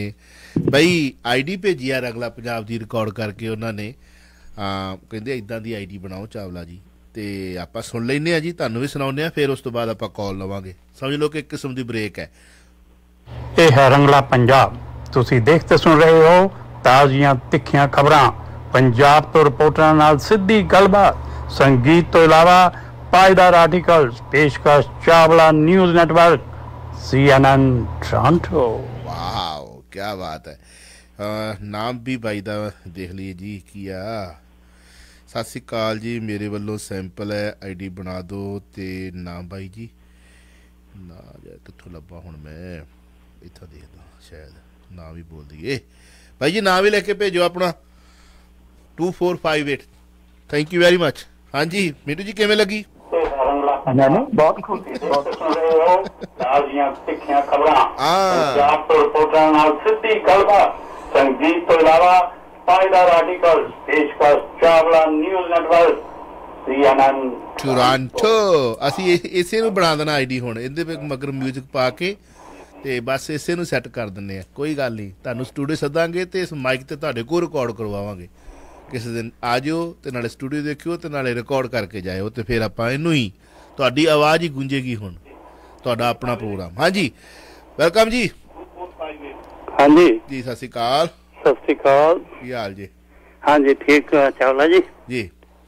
ਬਈ ਆਈਡੀ ਭੇਜੀ ਆ ਰੰਗਲਾ ਪੰਜਾਬ ਦੀ ਰਿਕਾਰਡ ਕਰਕੇ। ਉਹਨਾਂ ਨੇ ਕਹਿੰਦੇ ਇੱਦਾਂ ਦੀ ਆਈਡੀ ਬਣਾਓ ਚਾਵਲਾ ਜੀ, ਤੇ ਆਪਾਂ ਸੁਣ ਲੈਂਦੇ ਹਾਂ ਜੀ, ਤੁਹਾਨੂੰ ਵੀ ਸੁਣਾਉਂਦੇ ਹਾਂ, ਫਿਰ ਉਸ ਤੋਂ ਬਾਅਦ ਆਪਾਂ ਕਾਲ ਲਵਾਂਗੇ। ਸਮਝ ਲਓ ਕਿ ਇੱਕ ਕਿਸਮ ਦੀ ਬ੍ਰੇਕ ਹੈ। ਇਹ ਹੈ ਰੰਗਲਾ ਪੰਜਾਬ, ਤੁਸੀਂ ਦੇਖਦੇ ਸੁਣ ਰਹੇ ਹੋ ਤਾਜ਼ੀਆਂ ਤਿੱਖੀਆਂ ਖਬਰਾਂ, ਪੰਜਾਬ ਤੋਂ ਰਿਪੋਰਟਰਾਂ ਨਾਲ ਸਿੱਧੀ ਗੱਲਬਾਤ, ਸੰਗੀਤ ਤੋਂ ਇਲਾਵਾ ਪਾਇਦਾਰ ਆਰਟੀਕਲਸ, ਪੇਸ਼ਕਸ਼ Chawla news network, CNN Toronto. Wow ਕੀ ਬਾਤ ਹੈ। ਨਾਮ ਵੀ ਬਾਈ ਦਾ ਦੇਖ ਲਈਏ ਜੀ ਕੀ ਆ। ਸਤਿ ਸ਼੍ਰੀ ਅਕਾਲ ਜੀ, ਮੇਰੇ ਵੱਲੋਂ ਸੈਂਪਲ ਹੈ, ਆਈਡੀ ਬਣਾ ਦਿਓ। ਤੇ ਨਾਮ ਬਾਈ ਜੀ ਨਾ ਕਿੱਥੋਂ ਲੱਭਾ ਹੁਣ, ਮੈਂ ਇੱਥੋਂ ਦੇਖਦਾ, ਸ਼ਾਇਦ ਨਾਂ ਵੀ ਬੋਲ ਦਈਏ ਬਾਈ ਜੀ, ਨਾਂ ਵੀ ਲੈ ਕੇ ਭੇਜੋ ਆਪਣਾ 2458। Thank you very much. ਹਾਂਜੀ ਮੀਟੂ ਜੀ ਕਿਵੇਂ ਲੱਗੀ? ਬਹੁਤ ਖੁਸ਼ੀ। ਤਾਜ਼ੀਆਂ ਤਿੱਖੀਆਂ ਖਬਰਾਂ, ਪੰਜਾਬ ਤੋਂ ਰਿਪੋਰਟਰਾਂ ਨਾਲ ਸਿੱਧੀ ਗੱਲਬਾਤ, ਸੰਗੀਤ ਤੋਂ ਇਲਾਵਾ ਪਾਇਦਾਰ ਆਰਟੀਕਲ, ਪੇਸ਼ਕਸ਼ Chawla news network, CNN Toronto. ਅਸੀਂ ਇਸੇ ਨੂੰ ਬਣਾ ਦੇਣਾ ਆਈਡੀ ਹੁਣ, ਇਹਦੇ ਵਿੱਚ ਮਗਰ ਮਿਊਜ਼ਿਕ ਪਾ ਕੇ ਤੇ ਬਸ ਇਸੇ ਨੂੰ ਸੈੱਟ ਕਰ ਦਿੰਦੇ ਆ। ਕੋਈ ਗੱਲ ਨਹੀਂ, ਤੁਹਾਨੂੰ ਸਟੂਡੀਓ ਸੱਦਾਂਗੇ ਤੇ ਇਸ ਮਾਈਕ ਤੇ ਤੁਹਾਡੇ ਕੋਲ ਰਿਕਾਰਡ ਕਰਵਾਵਾਂਗੇ। ਕਿਸੇ ਦਿਨ ਆ ਜਾਓ ਤੇ ਨਾਲੇ ਸਟੂਡੀਓ ਦੇਖਿਓ ਤੇ ਨਾਲੇ ਰਿਕਾਰਡ ਕਰਕੇ ਜਾਇਓ, ਤੇ ਫਿਰ ਆਪਾਂ ਇਹਨੂੰ ਹੀ, ਤੁਹਾਡੀ ਆਵਾਜ਼ ਹੀ ਗੂੰਜੇਗੀ ਹੁਣ, ਤੁਹਾਡਾ ਆਪਣਾ ਪ੍ਰੋਗਰਾਮ। ਹਾਂਜੀ ਵੈਲਕਮ ਜੀ। ਹਾਂਜੀ ਜੀ ਸਤਿ ਸ਼੍ਰੀ ਅਕਾਲ। ਸਤਿ ਸ਼੍ਰੀ ਅਕਾਲ, ਕੀ ਹਾਲ ਜੀ? ਹਾਂਜੀ ਠੀਕ ਚਾਵਲਾ ਜੀ। ਜੀ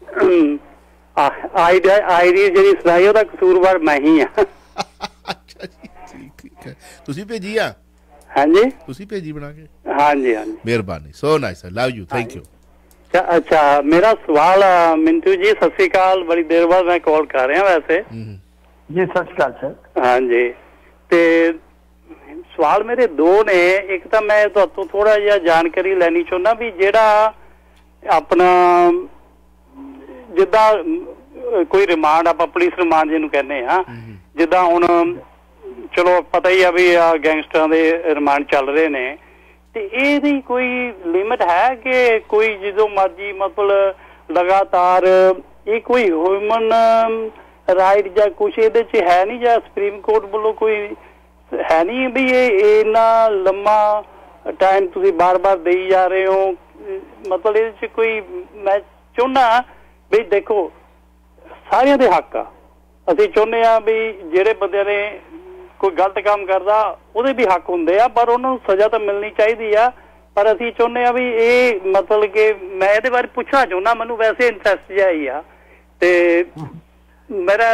ਆਈਡੀ ਜਿਹੜੀ ਸੁਣਾਈ ਉਹਦਾ ਕਸੂਰਵਾਰ ਮੈਂ ਹੀ ਆ। ਅੱਛਾ ਜੀ, ਠੀਕ ਹੈ। ਤੁਸੀਂ ਭੇਜੀ ਆ? ਹਾਂਜੀ ਤੁਸੀਂ ਭੇਜੀ ਬਣਾ ਕੇ? ਹਾਂਜੀ ਮਿਹਰਬਾਨੀ, so nice, love you, thank you. ਅੱਛਾ ਮੇਰਾ ਸਵਾਲ ਮਿੰਟੂ ਜੀ, ਸਤਿ ਸ਼੍ਰੀ ਅਕਾਲ, ਬੜੀ ਦੇਰ ਬਾਅਦ ਮੈਂ ਕਾਲ ਕਰ ਰਿਹਾ ਵੈਸੇ। ਜੀ ਸਤਿ ਸ਼੍ਰੀ ਅਕਾਲ ਸਰ। ਹਾਂਜੀ, ਤੇ ਸਵਾਲ ਮੇਰੇ 2 ਨੇ। ਇੱਕ ਤਾਂ ਮੈਂ ਤੁਹਾਤੋਂ ਥੋੜਾ ਜਿਹਾ ਜਾਣਕਾਰੀ ਲੈਣੀ ਚਾਹੁੰਦਾ ਵੀ ਜਿਹੜਾ ਆਪਣਾ ਜਿੱਦਾਂ ਕੋਈ ਰਿਮਾਂਡ ਆਪਾਂ ਪੁਲਿਸ ਰਿਮਾਂਡ ਜਿਹਨੂੰ ਕਹਿੰਦੇ ਆ, ਜਿੱਦਾਂ ਹੁਣ ਚਲੋ ਪਤਾ ਹੀ ਆ ਵੀ ਗੈਂਗਸਟਰਾਂ ਦੇ ਰਿਮਾਂਡ ਚੱਲ ਰਹੇ ਨੇ, ਤੇ ਇਹਦੀ ਕੋਈ ਲਿਮਿਟ ਹੈ ਕਿ ਕੋਈ ਜਦੋਂ ਮਰਜੀ ਮਤਲਬ ਲਗਾਤਾਰ ਇਹ ਕੋਈ ਹਿਊਮਨ ਰਾਈਟ ਜਾਂ ਕੁਛ ਇਹਦੇ 'ਚ ਹੈ ਨਹੀਂ, ਜਾਂ ਸੁਪਰੀਮ ਕੋਰਟ ਵੱਲੋਂ ਕੋਈ ਹੈ ਨਹੀਂ ਵੀ ਇਹ ਇੰਨਾ ਲੰਮਾ ਟਾਈਮ ਤੁਸੀਂ ਬਾਰ-ਬਾਰ ਦੇਈ ਜਾ ਰਹੇ ਹੋ? ਮਤਲਬ ਇਹਦੇ 'ਚ ਕੋਈ, ਮੈਂ ਚਾਹੁੰਦਾ ਵੀ ਦੇਖੋ ਸਾਰਿਆਂ ਦੇ ਹੱਕ ਆ, ਅਸੀਂ ਚਾਹੁੰਦੇ ਆ ਵੀ ਜਿਹੜੇ ਬੰਦਿਆਂ ਨੇ ਕੋਈ ਗਲਤ ਕੰਮ ਕਰਦਾ ਉਹਦੇ ਵੀ ਹੱਕ ਹੁੰਦੇ ਆ, ਪਰ ਉਹਨਾਂ ਨੂੰ ਸਜ਼ਾ ਤਾਂ ਮਿਲਣੀ ਚਾਹੀਦੀ ਆ। ਪਰ ਅਸੀਂ ਚਾਹੁੰਦੇ ਆ ਵੀ ਇਹ ਮਤਲਬ ਕਿ ਮੈਂ ਇਹਦੇ ਬਾਰੇ ਪੁੱਛਣਾ ਚਾਹੁੰਦਾ, ਮੈਨੂੰ ਵੈਸੇ ਇੰਟਰਸਟ ਜਿਹਾ ਹੀ ਆ, ਤੇ ਮੇਰਾ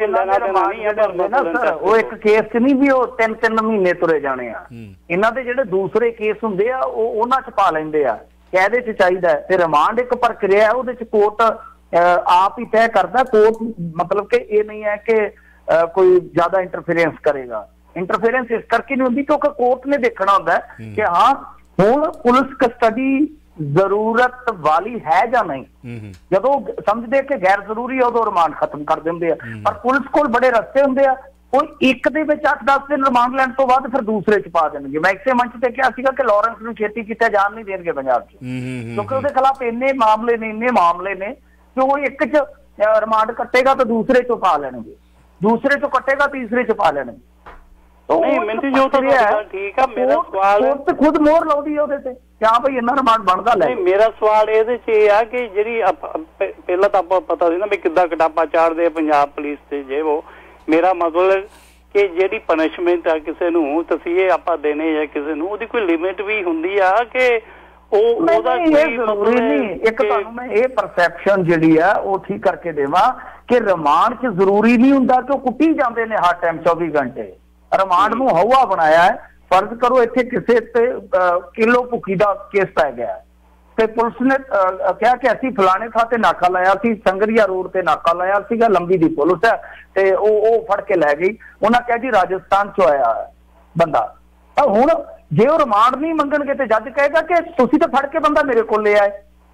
ਉਹ ਇੱਕ ਕੇਸ ਚ ਨਹੀਂ ਵੀ ਉਹ 3-3 ਮਹੀਨੇ ਤੁਰੇ ਜਾਣੇ ਆ, ਇਹਨਾਂ ਦੇ ਜਿਹੜੇ ਦੂਸਰੇ ਕੇਸ ਹੁੰਦੇ ਆ ਉਹ ਉਹਨਾਂ ਚ ਪਾ ਲੈਂਦੇ ਆ ਕਿ ਇਹਦੇ ਚ ਚਾਹੀਦਾ, ਤੇ ਰਿਮਾਂਡ ਇੱਕ ਪ੍ਰਕਿਰਿਆ ਉਹਦੇ ਚ ਕੋਰਟ ਆਪ ਹੀ ਤੈਅ ਕਰਦਾ। ਕੋਰਟ ਮਤਲਬ ਕਿ ਇਹ ਨਹੀਂ ਹੈ ਕਿ ਕੋਈ ਜ਼ਿਆਦਾ ਇੰਟਰਫੇਰੈਂਸ ਕਰੇਗਾ। ਇੰਟਰਫੇਰੈਂਸ ਇਸ ਕਰਕੇ ਨਹੀਂ ਹੁੰਦੀ ਕਿਉਂਕਿ ਕੋਰਟ ਨੇ ਦੇਖਣਾ ਹੁੰਦਾ ਕਿ ਹਾਂ ਹੁਣ ਪੁਲਿਸ ਕਸਟਡੀ ਜ਼ਰੂਰਤ ਵਾਲੀ ਹੈ ਜਾਂ ਨਹੀਂ। ਜਦੋਂ ਸਮਝਦੇ ਕਿ ਗੈਰ ਜ਼ਰੂਰੀ ਹੈ ਉਦੋਂ ਰਿਮਾਂਡ ਖਤਮ ਕਰ ਦਿੰਦੇ ਆ, ਪਰ ਪੁਲਿਸ ਕੋਲ ਬੜੇ ਰਸਤੇ ਹੁੰਦੇ ਆ, ਉਹ ਇੱਕ ਦੇ ਵਿੱਚ 8-10 ਦਿਨ ਰਿਮਾਂਡ ਲੈਣ ਤੋਂ ਬਾਅਦ ਫਿਰ ਦੂਸਰੇ ਚ ਪਾ ਦੇਣਗੇ। ਮੈਂ ਇਸੇ ਮੰਚ ਤੇ ਕਿਹਾ ਸੀਗਾ ਕਿ ਲਾਰੈਂਸ ਨੂੰ ਛੇਤੀ ਕੀਤਾ ਜਾਣ ਨਹੀਂ ਦੇਣਗੇ ਪੰਜਾਬ ਚ, ਕਿਉਂਕਿ ਉਹਦੇ ਖਿਲਾਫ ਇੰਨੇ ਮਾਮਲੇ ਨੇ ਕਿ ਉਹ ਇੱਕ ਚ ਰਿਮਾਂਡ ਕੱਟੇਗਾ ਤਾਂ ਦੂਸਰੇ ਚੋਂ ਪਾ ਲੈਣਗੇ, ਦੂਸਰੇ ਚੋਂ ਕੱਟੇਗਾ ਤੀਸਰੇ ਚ ਪਾ ਲੈਣਗੇ। ਨਹੀਂ ਮਿੰਟੂ ਜੋ ਤਾਂ ਠੀਕ ਆ, ਮੇਰਾ ਸਵਾਲ ਤੇ ਖੁਦ ਮੋਹਰ ਲਾਉਂਦੀ ਹੈ ਉਹਦੇ ਤੇ ਕਿਆ ਭਾਈ ਇੰਨਾ ਰਿਮਾਂਡ ਬਣਦਾ ਲੈ। ਮੇਰਾ ਸਵਾਲ ਇਹਦੇ ਚ ਇਹ ਆ ਕਿ ਜਿਹੜੀ ਪਹਿਲਾਂ ਤਾਂ ਆਪਾਂ ਪਤਾ ਸੀ ਨਾ ਵੀ ਕਿੱਦਾਂ ਕਟਾਪਾ ਚਾੜਦੇ ਆ ਪੰਜਾਬ ਪੁਲਿਸ ਤੇ ਜੇ ਉਹ, ਮੇਰਾ ਮਤਲਬ ਕਿ ਜਿਹੜੀ ਪਨਿਸ਼ਮੈਂਟ ਆ ਕਿਸੇ ਨੂੰ ਤਸੀਹੇ ਆਪਾਂ ਦੇਣੇ ਜਾਂ ਕਿਸੇ ਨੂੰ, ਉਹਦੀ ਕੋਈ ਲਿਮਿਟ ਵੀ ਹੁੰਦੀ ਆ ਕਿ ਉਹਦਾ ਜ਼ਰੂਰੀ ਨਹੀਂ। ਇੱਕ ਤੁਹਾਨੂੰ ਮੈਂ ਇਹ ਪਰਸੈਪਸ਼ਨ ਜਿਹੜੀ ਆ ਉਹ ਠੀਕ ਕਰਕੇ ਦੇਵਾਂ ਕਿ ਰਿਮਾਂਡ 'ਚ ਜ਼ਰੂਰੀ ਨਹੀਂ ਹੁੰਦਾ ਕਿ ਉਹ ਕੁੱਟੀ ਜਾਂਦੇ ਨੇ ਹਰ ਟਾਈਮ 24 ਘੰਟੇ। ਰਿਮਾਂਡ ਨੂੰ ਹਵਾ ਬਣਾਇਆ ਹੈ। ਫਰਜ਼ ਕਰੋ ਇੱਥੇ ਕਿਸੇ ਤੇ ਕਿਲੋ ਭੁੱਕੀ ਦਾ ਕੇਸ ਪੈ ਗਿਆ ਤੇ ਪੁਲਿਸ ਨੇ ਕਿਹਾ ਕਿ ਅਸੀਂ ਫਲਾਣੇ ਥਾਂ ਤੇ ਨਾਕਾ ਲਾਇਆ ਸੀ, ਸੰਗਰੀਆ ਰੋਡ ਤੇ ਨਾਕਾ ਲਾਇਆ ਸੀਗਾ, ਲੰਬੀ ਦੀ ਪੁਲਿਸ ਹੈ ਤੇ ਉਹ ਫੜ ਕੇ ਲੈ ਗਈ। ਉਹਨਾਂ ਕਿਹਾ ਜੀ ਰਾਜਸਥਾਨ ਚੋਂ ਆਇਆ ਬੰਦਾ। ਤਾਂ ਹੁਣ ਜੇ ਉਹ ਰਿਮਾਂਡ ਨਹੀਂ ਮੰਗਣਗੇ ਤੇ ਜੱਜ ਕਹੇਗਾ ਕਿ ਤੁਸੀਂ ਤਾਂ ਫੜ ਕੇ ਬੰਦਾ ਮੇਰੇ ਕੋਲ ਲੈ ਆਏ,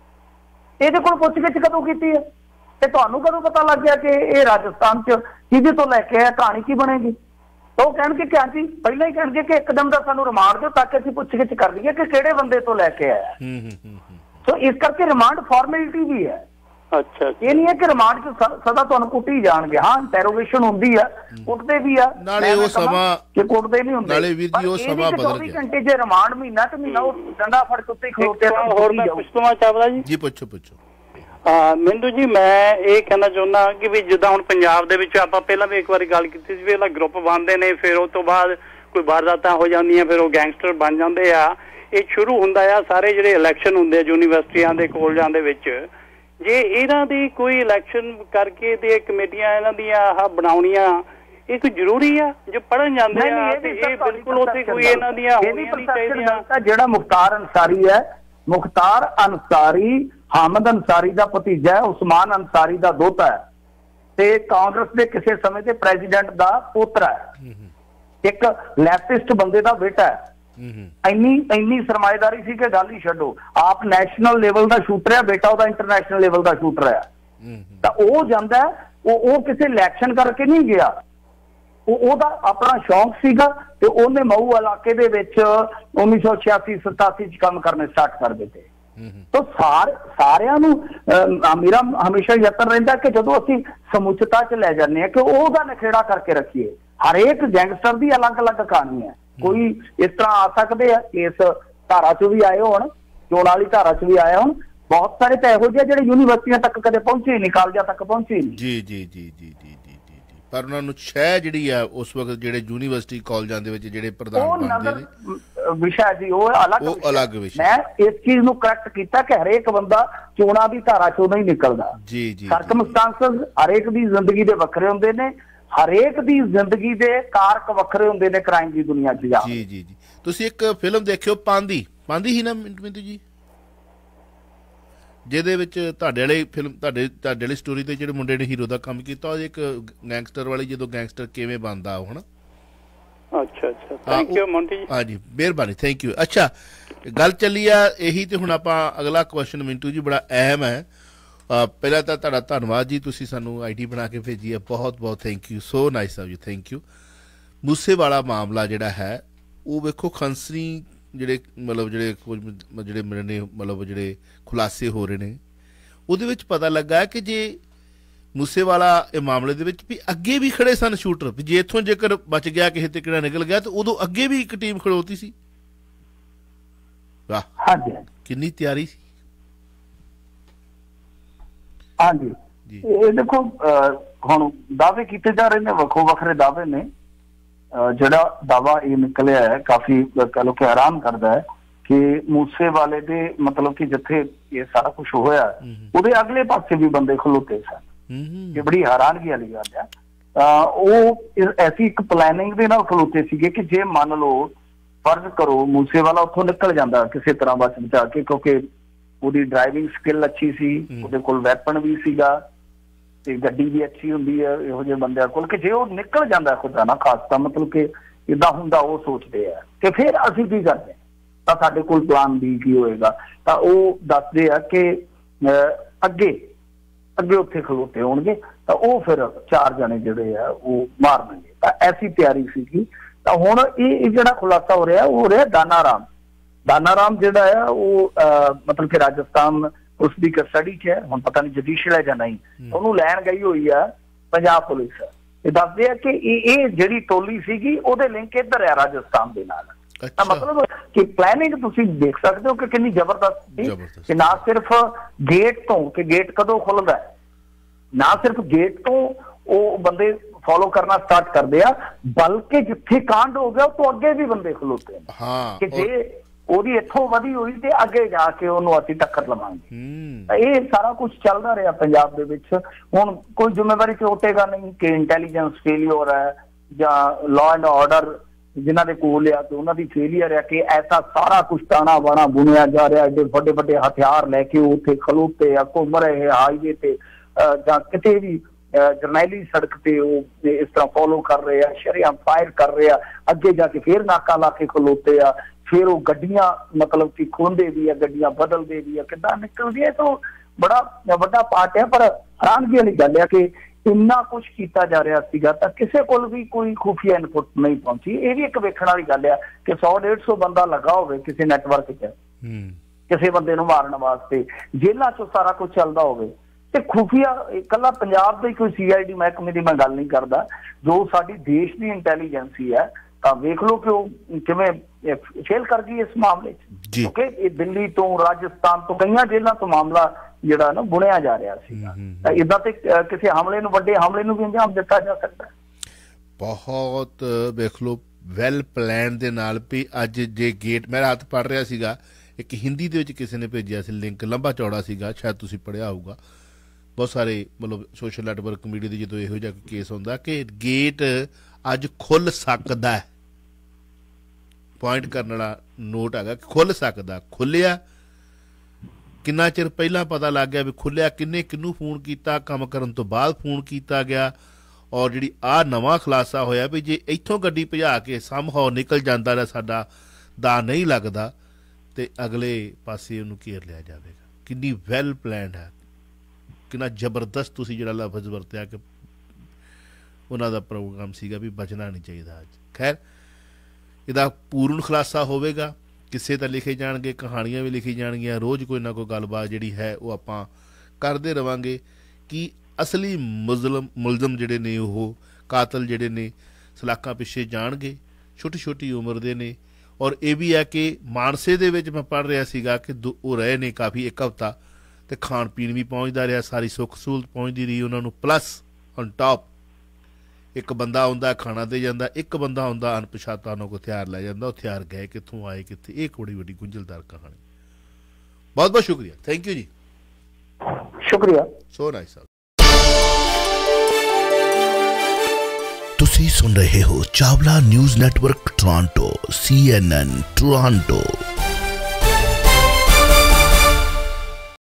ਇਹਦੇ ਕੋਲ ਪੁੱਛਗਿੱਛ ਕਦੋਂ ਕੀਤੀ ਹੈ ਤੇ ਤੁਹਾਨੂੰ ਕਦੋਂ ਪਤਾ ਲੱਗ ਗਿਆ ਕਿ ਇਹ ਰਾਜਸਥਾਨ ਚ ਕਿਹਦੇ ਤੋਂ ਲੈ ਕੇ ਆਇਆ, ਕਹਾਣੀ ਕੀ ਬਣੇਗੀ? ਤਾਂ ਉਹ ਕਹਿਣਗੇ ਕਿ ਹਾਂਜੀ ਪਹਿਲਾਂ ਹੀ ਕਹਿਣਗੇ ਕਿ ਇੱਕਦਮ ਦਾ ਸਾਨੂੰ ਰਿਮਾਂਡ ਦਿਓ ਤਾਂ ਕਿ ਅਸੀਂ ਪੁੱਛਗਿੱਛ ਕਰ ਲਈਏ ਕਿ ਕਿਹੜੇ ਬੰਦੇ ਤੋਂ ਲੈ ਕੇ ਆਇਆ। ਸੋ ਇਸ ਕਰਕੇ ਰਿਮਾਂਡ ਫਾਰਮੈਲਿਟੀ ਵੀ ਹੈ। ਅੱਛਾ, ਇਹ ਨਹੀਂ ਹੈ ਕਿ ਰਿਮਾਂਡ ਚ ਸਦਾ ਤੁਹਾਨੂੰ ਕੁੱਟੀ ਜਾਣਗੇ। ਹਾਂ ਇੰਟਰੋਗੇਸ਼ਨ ਹੁੰਦੀ ਆ, ਕੁੱਟਦੇ ਵੀ ਆ, ਨਾਲੇ ਉਹ ਸਮਾਂ ਕਿ ਕੁੱਟਦੇ ਨਹੀਂ ਹੁੰਦੇ, ਨਾਲੇ ਵੀਰ ਜੀ ਉਹ ਸਮਾਂ ਬਦਲ ਗਿਆ। 24 ਘੰਟੇ ਜੇ ਰਿਮਾਂਡ ਮਹੀਨਾ ਤੇ ਮਹੀਨਾ ਉਹ ਡੰਡਾ ਫੜ ਕੇ ਉੱਤੇ ਖਲੋਤੇ। ਹੋਰ ਮੈਂ ਪੁੱਛਣਾ ਚਾਹਦਾ ਜੀ। ਪੁੱਛੋ। ਮਿੰਟੂ ਜੀ ਮੈਂ ਇਹ ਕਹਿਣਾ ਚਾਹੁੰਦਾ ਕਿ ਵੀ ਜਿੱਦਾਂ ਹੁਣ ਪੰਜਾਬ ਦੇ ਵਿੱਚ ਆਪਾਂ ਪਹਿਲਾਂ ਵੀ ਇੱਕ ਵਾਰੀ ਗੱਲ ਕੀਤੀ ਸੀ ਵੀ ਇਹਦਾ ਗਰੁੱਪ ਬਣਦੇ ਨੇ, ਫਿਰ ਉਸ ਤੋਂ ਬਾਅਦ ਕੋਈ ਵਾਰਦਾਤਾਂ ਹੋ ਜਾਂਦੀਆਂ, ਫਿਰ ਉਹ ਗੈਂਗਸਟਰ ਬਣ ਜਾਂਦੇ ਆ। ਇਹ ਸ਼ੁਰੂ ਹੁੰਦਾ ਆ ਸਾਰੇ ਜਿਹੜੇ ਇਲੈਕਸ਼ਨ ਹੁੰਦੇ ਆ ਯੂਨੀਵਰਸਿਟੀਆਂ ਦੇ ਕਾਲਜਾਂ ਦੇ ਵਿੱਚ, ਜੇ ਇਹਨਾਂ ਦੀ ਕੋਈ ਇਲੈਕਸ਼ਨ ਕਰਕੇ ਤੇ ਕਮੇਟੀਆਂ ਇਹਨਾਂ ਦੀਆਂ ਆਹ ਬਣਾਉਣੀਆਂ ਇਹ ਕੋਈ ਜ਼ਰੂਰੀ ਆ ਜੋ ਪੜ੍ਹਨ ਜਾਂਦੇ ਆ ਤੇ ਇਹ ਬਿਲਕੁਲ ਉੱਥੇ ਕੋਈ ਇਹਨਾਂ ਦੀਆਂ ਹੋਣੀਆਂ ਨਹੀਂ ਚਾਹੀਦੀਆਂ। ਜਿਹੜਾ ਮੁਖਤਾਰ ਅੰਸਾਰੀ ਹੈ, ਮੁਖਤਾਰ ਅੰਸਾਰੀ ਹਾਮਦ ਅੰਸਾਰੀ ਦਾ ਭਤੀਜਾ ਹੈ, ਉਸਮਾਨ ਅੰਸਾਰੀ ਦਾ ਦੋਤਾ ਹੈ ਤੇ ਕਾਂਗਰਸ ਦੇ ਕਿਸੇ ਸਮੇਂ ਤੇ ਪ੍ਰੈਜ਼ੀਡੈਂਟ ਦਾ ਪੋਤਰਾ ਹੈ, ਇੱਕ ਲੈਫਟਿਸਟ ਬੰਦੇ ਦਾ ਬੇਟਾ ਹੈ। ਇੰਨੀ ਸਰਮਾਏਦਾਰੀ ਸੀ ਕਿ ਗੱਲ ਹੀ ਛੱਡੋ। ਆਪ ਨੈਸ਼ਨਲ ਲੈਵਲ ਦਾ ਸ਼ੂਟਰ ਹੈ, ਬੇਟਾ ਉਹਦਾ ਇੰਟਰਨੈਸ਼ਨਲ ਲੈਵਲ ਦਾ ਸ਼ੂਟਰ ਹੈ। ਤਾਂ ਉਹ ਜਾਂਦਾ, ਉਹ ਕਿਸੇ ਇਲੈਕਸ਼ਨ ਕਰਕੇ ਨਹੀਂ ਗਿਆ, ਉਹਦਾ ਆਪਣਾ ਸ਼ੌਂਕ ਸੀਗਾ ਤੇ ਉਹਨੇ ਮਊ ਇਲਾਕੇ ਦੇ ਵਿੱਚ 1986-87 ਚ ਕੰਮ ਕਰਨੇ ਸਟਾਰਟ ਕਰ ਦਿੱਤੇ। ਤਾਂ ਸਾਰਿਆਂ ਨੂੰ ਮੇਰਾ ਹਮੇਸ਼ਾ ਯਤਨ ਰਹਿੰਦਾ ਕਿ ਜਦੋਂ ਅਸੀਂ ਸਮੁੱਚਤਾ ਚ ਲੈ ਜਾਂਦੇ ਹਾਂ ਕਿ ਉਹਦਾ ਨਖੇੜਾ ਕਰਕੇ ਰੱਖੀਏ। ਹਰੇਕ ਗੈਂਗਸਟਰ ਦੀ ਅਲੱਗ-ਅਲੱਗ ਕਹਾਣੀ ਹੈ। ਕੋਈ ਇਸ ਤਰ੍ਹਾਂ ਆ ਸਕਦੇ ਆ, ਇਸ ਧਾਰਾ ਚ ਵੀ ਆਏ ਹੋਣ, ਚੋਣ ਵਾਲੀ ਧਾਰਾ ਚ ਵੀ ਆਏ ਹੋਣ। ਬਹੁਤ ਸਾਰੇ ਤਾਂ ਇਹੋ ਜਿਹੇ ਜਿਹੜੇ ਯੂਨੀਵਰਸਿਟੀਆਂ ਤੱਕ ਕਦੇ ਪਹੁੰਚੇ ਨਹੀਂ, ਕਾਲਜਾਂ ਤੱਕ ਪਹੁੰਚੇ ਨਹੀਂ। ਜੀ ਪਰ ਉਹਨਾਂ ਨੂੰ ਸ਼ੈ ਜਿਹੜੀ ਆ ਉਸ ਵਕਤ ਜਿਹੜੇ ਯੂਨੀਵਰਸਿਟੀ ਕਾਲਜਾਂ ਦੇ ਵਿੱਚ ਜਿਹੜੇ ਪ੍ਰਧਾਨ ਬਣਦੇ ਨੇ ਵਿਸ਼ਾ ਜੀ ਉਹ ਅਲੱਗ ਵਿਸ਼ਾ। ਮੈਂ ਇਸ ਚੀਜ਼ ਨੂੰ ਕਰੈਕਟ ਕੀਤਾ ਕਿ ਹਰੇਕ ਬੰਦਾ ਚੋਣਾਂ ਦੀ ਧਾਰਾ ਚੋਂ ਨਹੀਂ ਨਿਕਲਦਾ। ਸਰਕਮਸਟੈਂਸਸ ਹਰੇਕ ਦੀ ਜ਼ਿੰਦਗੀ ਦੇ ਵੱਖਰੇ ਹੁੰਦੇ ਨੇ, ਹਰੇਕ ਦੀ ਜ਼ਿੰਦਗੀ ਦੇ ਕਾਰਕ ਵੱਖਰੇ ਹੁੰਦੇ ਨੇ ਕ੍ਰਾਈਮ ਦੀ ਦੁਨੀਆ 'ਚ। ਜੀ ਤੁਸੀਂ ਇੱਕ ਫਿਲਮ ਦੇਖਿਓ ਪਾਂਦੀ ਹੀ ਨਾ ਮਿੰਟੂ ਜੀ, ਜਿਹਦੇ ਵਿੱਚ ਤੁਹਾਡੇ ਵਾਲੀ ਫਿਲਮ ਤੁਹਾਡੇ ਵਾਲੀ ਸਟੋਰੀ ਤੇ ਜਿਹੜੇ ਮੁੰਡੇ ਨੇ ਹੀਰੋ ਦਾ ਕੰਮ ਕੀਤਾ, ਉਹ ਇੱਕ ਗੈਂਗਸਟਰ ਵਾਲੀ ਜਦੋਂ ਗੈਂਗਸਟਰ ਕਿਵੇਂ ਬਣਦਾ ਉਹ ਹਨਾ। ਅੱਛਾ ਥੈਂਕ ਯੂ ਮੋਂਟੀ ਜੀ। ਹਾਂਜੀ ਮਿਹਰਬਾਨੀ, ਥੈਂਕ ਯੂ। ਅੱਛਾ ਗੱਲ ਚੱਲੀ ਆ ਇਹੀ ਤੇ ਹੁਣ ਆਪਾਂ ਅਗਲਾ ਕੁਐਸਚਨ ਮਿੰਟੂ ਜੀ ਬੜਾ ਅਹਿਮ ਹੈ। ਪਹਿਲਾਂ ਤਾਂ ਤੁਹਾਡਾ ਧੰਨਵਾਦ ਜੀ, ਤੁਸੀਂ ਸਾਨੂੰ ਆਈਡੀ ਬਣਾ ਕੇ ਭੇਜੀ ਹੈ, ਬਹੁਤ ਬਹੁਤ thank you, so nice of you, thank you. Moosewala ਮਾਮਲਾ ਜਿਹੜਾ ਹੈ ਉਹ ਵੇਖੋ ਖੰਸਰੀ ਜਿਹੜੇ ਮਤਲਬ ਜਿਹੜੇ ਮੇਰੇ ਨੇ ਮਤਲਬ ਜਿਹੜੇ ਖੁਲਾਸੇ ਹੋ ਰਹੇ ਨੇ ਉਹਦੇ ਵਿੱਚ ਪਤਾ ਲੱਗਾ ਕਿ ਜੇ ਮੂਸੇਵਾਲਾ ਇਹ ਮਾਮਲੇ ਦੇ ਵਿੱਚ ਵੀ ਅੱਗੇ ਵੀ ਖੜੇ ਸਨ ਸ਼ੂਟਰ, ਵੀ ਜੇ ਇੱਥੋਂ ਜੇਕਰ ਬਚ ਗਿਆ ਕਿਸੇ ਤੇ ਕਿਹੜਾ ਨਿਕਲ ਗਿਆ ਤਾਂ ਉਦੋਂ ਅੱਗੇ ਵੀ ਇੱਕ ਟੀਮ ਖੜੋਤੀ ਸੀ। ਵਾਹ, ਹਾਂਜੀ ਕਿੰਨੀ ਤਿਆਰੀ ਸੀ। ਹਾਂਜੀ ਇਹ ਦੇਖੋ ਹੁਣ ਦਾਅਵੇ ਕੀਤੇ ਜਾ ਰਹੇ ਨੇ, ਵੱਖੋ ਵੱਖਰੇ ਦਾਅਵੇ ਨੇ। ਜਿਹੜਾ ਦਾਵਾ ਇਹ ਨਿਕਲਿਆ ਹੈ ਕਾਫੀ ਕਹ ਲੋ ਕਿ ਹੈਰਾਨ ਕਰਦਾ ਹੈ ਕਿ ਮੂਸੇਵਾਲੇ ਦੇ ਮਤਲਬ ਕਿ ਜਿੱਥੇ ਇਹ ਸਾਰਾ ਕੁਝ ਹੋਇਆ ਉਹਦੇ ਅਗਲੇ ਪਾਸੇ ਵੀ ਬੰਦੇ ਖਲੋਤੇ ਸਨ। ਇਹ ਬੜੀ ਹੈਰਾਨਗੀ ਵਾਲੀ ਗੱਲ ਹੈ। ਉਹ ਐਸੀ ਇੱਕ ਪਲੈਨਿੰਗ ਦੇ ਨਾਲ ਖਲੋਤੇ ਸੀਗੇ ਕਿ ਜੇ ਮੰਨ ਲਓ ਫਰਜ਼ ਕਰੋ ਮੂਸੇਵਾਲਾ ਉੱਥੋਂ ਨਿਕਲ ਜਾਂਦਾ ਕਿਸੇ ਤਰ੍ਹਾਂ ਬਚ ਬਚਾ ਕੇ, ਕਿਉਂਕਿ ਉਹਦੀ ਡਰਾਈਵਿੰਗ ਸਕਿੱਲ ਅੱਛੀ ਸੀ, ਉਹਦੇ ਕੋਲ ਵੈਪਨ ਵੀ ਸੀਗਾ ਤੇ ਗੱਡੀ ਵੀ ਅੱਛੀ ਹੁੰਦੀ ਹੈ ਇਹੋ ਜਿਹੇ ਬੰਦਿਆਂ ਕੋਲ, ਕਿ ਜੇ ਉਹ ਨਿਕਲ ਜਾਂਦਾ ਖੁਦਾ ਨਾ ਖਾਸਤਾ ਮਤਲਬ ਕਿ ਏਦਾਂ ਹੁੰਦਾ ਉਹ ਸੋਚਦੇ ਆ ਕਿ ਫਿਰ ਅਸੀਂ ਕੀ ਕਰਦੇ ਤਾਂ ਸਾਡੇ ਕੋਲ ਪਲਾਨ ਬੀ ਕੀ ਹੋਏਗਾ। ਤਾਂ ਉਹ ਦੱਸਦੇ ਆ ਕਿ ਅੱਗੇ ਉੱਥੇ ਖਲੋਤੇ ਹੋਣਗੇ ਤਾਂ ਉਹ ਫਿਰ 4 ਜਣੇ ਜਿਹੜੇ ਆ ਉਹ ਮਾਰਨਗੇ। ਤਾਂ ਐਸੀ ਤਿਆਰੀ ਸੀਗੀ। ਤਾਂ ਹੁਣ ਇਹ ਜਿਹੜਾ ਖੁਲਾਸਾ ਹੋ ਰਿਹਾ ਦਾਨਾ ਰਾਮ ਜਿਹੜਾ ਆ ਉਹ ਮਤਲਬ ਕਿ ਰਾਜਸਥਾਨ ਉਸ ਦੀ ਕਸਟਡੀ 'ਚ ਹੈ, ਹੁਣ ਪਤਾ ਨਹੀਂ ਜੁਡੀਸ਼ੀਅਲ ਹੈ ਜਾਂ ਨਹੀਂ, ਉਹਨੂੰ ਲੈਣ ਗਈ ਹੋਈ ਆ ਪੰਜਾਬ ਪੁਲਿਸ। ਇਹ ਦੱਸਦੇ ਆ ਕਿ ਇਹ ਜਿਹੜੀ ਟੋਲੀ ਸੀਗੀ ਉਹਦੇ ਲਿੰਕ ਇੱਧਰ ਆ ਰਾਜਸਥਾਨ ਦੇ ਨਾਲ। ਤਾਂ ਮਤਲਬ ਕਿ ਪਲੈਨਿੰਗ ਤੁਸੀਂ ਦੇਖ ਸਕਦੇ ਹੋ ਕਿ ਕਿੰਨੀ ਜ਼ਬਰਦਸਤ ਸੀ ਕਿ ਨਾ ਸਿਰਫ ਗੇਟ ਤੋਂ, ਕਿ ਗੇਟ ਕਦੋਂ ਖੁੱਲਦਾ, ਨਾ ਸਿਰਫ ਗੇਟ ਤੋਂ ਉਹ ਬੰਦੇ ਫੋਲੋ ਕਰਨਾ ਸਟਾਰਟ ਕਰਦੇ ਆ, ਬਲਕਿ ਜਿੱਥੇ ਕਾਂਡ ਹੋ ਗਿਆ ਉਹ ਤੋਂ ਅੱਗੇ ਵੀ ਬੰਦੇ ਖਲੋਤੇ ਨੇ ਕਿ ਜੇ ਉਹਦੀ ਇੱਥੋਂ ਵਧੀ ਹੋਈ ਤੇ ਅੱਗੇ ਜਾ ਕੇ ਉਹਨੂੰ ਅਸੀਂ ਟੱਕਰ ਲਵਾਂਗੇ। ਇਹ ਸਾਰਾ ਕੁਝ ਚੱਲਦਾ ਰਿਹਾ ਪੰਜਾਬ ਦੇ ਵਿੱਚ। ਹੁਣ ਕੋਈ ਜ਼ਿੰਮੇਵਾਰੀ ਚੋਟੇਗਾ ਨਹੀਂ ਕਿ ਇੰਟੈਲੀਜੈਂਸ ਫੇਲਿਅਰ ਹੈ ਜਾਂ ਲਾਅ ਐਂਡ ਆਰਡਰ ਜਿਨ੍ਹਾਂ ਦੇ ਕੋਲ ਆ ਤੇ ਉਹਨਾਂ ਦੀ ਫੇਲਿਅਰ ਹੈ ਕਿ ਐਸਾ ਸਾਰਾ ਕੁਝ ਤਾਣਾ ਬਾਣਾ ਬੁਣਿਆ ਜਾ ਰਿਹਾ, ਏਡੇ ਵੱਡੇ ਵੱਡੇ ਹਥਿਆਰ ਲੈ ਕੇ ਉੱਥੇ ਖਲੋਤੇ ਆ, ਘੁੰਮ ਰਹੇ ਹਾਈਵੇ ਤੇ ਜਾਂ ਕਿਤੇ ਵੀ ਜਰਨੈਲੀ ਸੜਕ ਤੇ ਉਹ ਇਸ ਤਰ੍ਹਾਂ ਫੋਲੋ ਕਰ ਰਹੇ ਆ, ਸ਼ਰੇਆਮ ਫਾਇਰ ਕਰ ਰਹੇ ਆ, ਅੱਗੇ ਜਾ ਕੇ ਫੇਰ ਨਾਕਾ ਲਾ ਕੇ ਖਲੋਤੇ ਆ, ਫਿਰ ਉਹ ਗੱਡੀਆਂ ਮਤਲਬ ਕਿ ਖੋਂਦੇ ਵੀ ਆ, ਗੱਡੀਆਂ ਬਦਲਦੇ ਵੀ ਆ, ਕਿੱਦਾਂ ਨਿਕਲਦੀਆਂ। ਤਾਂ ਬੜਾ ਵੱਡਾ ਪਾਰਟ ਹੈ। ਪਰ ਹੈਰਾਨਗੀ ਵਾਲੀ ਗੱਲ ਹੈ ਕਿ ਇੰਨਾ ਕੁਛ ਕੀਤਾ ਜਾ ਰਿਹਾ ਸੀਗਾ ਤਾਂ ਕਿਸੇ ਕੋਲ ਵੀ ਕੋਈ ਖੁਫੀਆ ਇਨਪੁਟ ਨਹੀਂ ਪਹੁੰਚੀ। ਇਹ ਵੀ ਇੱਕ ਵੇਖਣ ਵਾਲੀ ਗੱਲ ਆ ਕਿ 100-150 ਬੰਦਾ ਲੱਗਾ ਹੋਵੇ ਕਿਸੇ ਨੈਟਵਰਕ 'ਚ ਕਿਸੇ ਬੰਦੇ ਨੂੰ ਮਾਰਨ ਵਾਸਤੇ, ਜੇਲ੍ਹਾਂ 'ਚੋਂ ਸਾਰਾ ਕੁਝ ਚੱਲਦਾ ਹੋਵੇ ਤੇ ਖੁਫੀਆ ਇਕੱਲਾ ਪੰਜਾਬ ਦੇ ਕੋਈ CID ਮਹਿਕਮੇ ਦੀ ਮੈਂ ਗੱਲ ਨਹੀਂ ਕਰਦਾ, ਜੋ ਸਾਡੀ ਦੇਸ਼ ਦੀ ਇੰਟੈਲੀਜੈਂਸੀ ਹੈ, ਤਾਂ ਵੇਖ ਲਓ ਕਿ ਉਹ ਕਿਵੇਂ ਫੇਲ ਕਰ ਗਈ ਇਸ ਮਾਮਲੇ 'ਚ। ਕਿਉਂਕਿ ਇਹ ਦਿੱਲੀ ਤੋਂ ਰਾਜਸਥਾਨ ਤੋਂ ਕਈਆਂ ਜੇਲ੍ਹਾਂ ਤੋਂ ਮਾਮਲਾ ਜਿਹੜਾ ਨਾ ਬੁਣਿਆ ਜਾ ਰਿਹਾ ਸੀਗਾ। ਤਾਂ ਏਦਾਂ ਤੇ ਕਿਸੇ ਹਮਲੇ ਨੂੰ, ਵੱਡੇ ਹਮਲੇ ਨੂੰ ਵੀ ਅੰਜਾਮ ਦਿੱਤਾ ਜਾ ਸਕਦਾ। ਬਹੁਤ ਵੇਖ ਲਓ ਵੈਲ ਪਲਾਨ ਦੇ ਨਾਲ ਵੀ ਅੱਜ ਜੇ ਗੇਟ ਮੈਂ ਰਾਤ ਪੜ੍ਹ ਰਿਹਾ ਸੀਗਾ, ਇੱਕ ਹਿੰਦੀ ਦੇ ਵਿੱਚ ਕਿਸੇ ਨੇ ਭੇਜਿਆ ਸੀ ਲਿੰਕ, ਲੰਬਾ ਚੌੜਾ ਸੀਗਾ, ਸ਼ਾਇਦ ਤੁਸੀਂ ਪੜ੍ਹਿਆ ਹੋਊਗਾ। ਬਹੁਤ ਸਾਰੇ ਮਤਲਬ ਸੋਸ਼ਲ ਨੈਟਵਰਕ ਮੀਡੀਆ ਦੇ ਜਦੋਂ ਇਹੋ ਜਿਹਾ ਕੇਸ ਹੁੰਦਾ ਕਿ ਗੇਟ ਅੱਜ ਖੁੱਲ ਸਕਦਾ ਹੈ, ਪੁਆਇੰਟ ਕਰਨ ਵਾਲਾ ਨੋਟ ਹੈਗਾ, ਖੁੱਲ ਸਕਦਾ। ਖੁੱਲਿਆ ਕਿੰਨਾ ਚਿਰ ਪਹਿਲਾਂ ਪਤਾ ਲੱਗ ਗਿਆ ਵੀ ਖੁੱਲਿਆ, ਕਿਹਨੂੰ ਫੋਨ ਕੀਤਾ, ਕੰਮ ਕਰਨ ਤੋਂ ਬਾਅਦ ਫੋਨ ਕੀਤਾ ਗਿਆ। ਔਰ ਜਿਹੜੀ ਆਹ ਨਵਾਂ ਖੁਲਾਸਾ ਹੋਇਆ ਵੀ ਜੇ ਇੱਥੋਂ ਗੱਡੀ ਭਜਾ ਕੇ ਸਮਹਾਉ ਨਿਕਲ ਜਾਂਦਾ ਜਾਂ ਸਾਡਾ ਦਾ ਨਹੀਂ ਲੱਗਦਾ ਤੇ ਅਗਲੇ ਪਾਸੇ ਉਹਨੂੰ ਘੇਰ ਲਿਆ ਜਾਵੇਗਾ। ਕਿੰਨੀ ਵੈਲ ਪਲੈਨਡ ਹੈ, ਕਿੰਨਾ ਜ਼ਬਰਦਸਤ ਤੁਸੀਂ ਜਿਹੜਾ ਲਫ਼ਜ਼ ਵਰਤਿਆ ਕਿ ਉਹਨਾਂ ਦਾ ਪ੍ਰੋਗਰਾਮ ਸੀਗਾ ਵੀ ਬਚਣਾ ਨਹੀਂ ਚਾਹੀਦਾ। ਅੱਜ ਖੈਰ ਇਹਦਾ ਪੂਰਨ ਖੁਲਾਸਾ ਹੋਵੇਗਾ, ਕਿਸੇ ਤਾਂ ਲਿਖੇ ਜਾਣਗੇ, ਕਹਾਣੀਆਂ ਵੀ ਲਿਖੀ ਜਾਣਗੀਆਂ, ਰੋਜ਼ ਕੋਈ ਨਾ ਕੋਈ ਗੱਲਬਾਤ ਜਿਹੜੀ ਹੈ ਉਹ ਆਪਾਂ ਕਰਦੇ ਰਵਾਂਗੇ ਕਿ ਅਸਲੀ ਮੁਲਜ਼ਮ ਜਿਹੜੇ ਨੇ, ਉਹ ਕਾਤਲ ਜਿਹੜੇ ਨੇ ਸਲਾਖਾਂ ਪਿੱਛੇ ਜਾਣਗੇ, ਛੋਟੀ ਛੋਟੀ ਉਮਰ ਦੇ ਨੇ। ਔਰ ਇਹ ਵੀ ਹੈ ਕਿ ਮਾਨਸੇ ਦੇ ਵਿੱਚ ਮੈਂ ਪੜ੍ਹ ਰਿਹਾ ਸੀਗਾ ਕਿ ਉਹ ਰਹੇ ਨੇ ਕਾਫੀ 1 ਹਫ਼ਤਾ ਤੇ ਖਾਣ ਪੀਣ ਵੀ ਪਹੁੰਚਦਾ ਰਿਹਾ, ਸਾਰੀ ਸੁੱਖ ਸਹੂਲਤ ਪਹੁੰਚਦੀ ਰਹੀ ਉਹਨਾਂ ਨੂੰ। ਪਲੱਸ ਔਨ ਟਾਪ ਇੱਕ ਬੰਦਾ ਆਉਂਦਾ ਖਾਣਾ ਦੇ ਜਾਂਦਾ, ਇੱਕ ਬੰਦਾ ਆਉਂਦਾ ਅਣਪਛਾਤਾ ਉਹਨਾਂ ਕੋਲ ਹਥਿਆਰ ਲੈ ਜਾਂਦਾ। ਉਹ ਹਥਿਆਰ ਗਏ ਕਿੱਥੋਂ, ਆਏ ਕਿੱਥੇ, ਇਹ ਬੜੀ ਵੱਡੀ ਗੁੰਝਲਦਾਰ ਕਹਾਣੀ। ਬਹੁਤ ਬਹੁਤ ਸ਼ੁਕਰੀਆ, ਥੈਂਕ ਯੂ ਜੀ। ਸ਼ੁਕਰੀਆ, ਸੋ ਨਾਈਸ। ਤੁਸੀਂ ਸੁਣ ਰਹੇ ਹੋ Chawla news network Toronto CNN Toronto.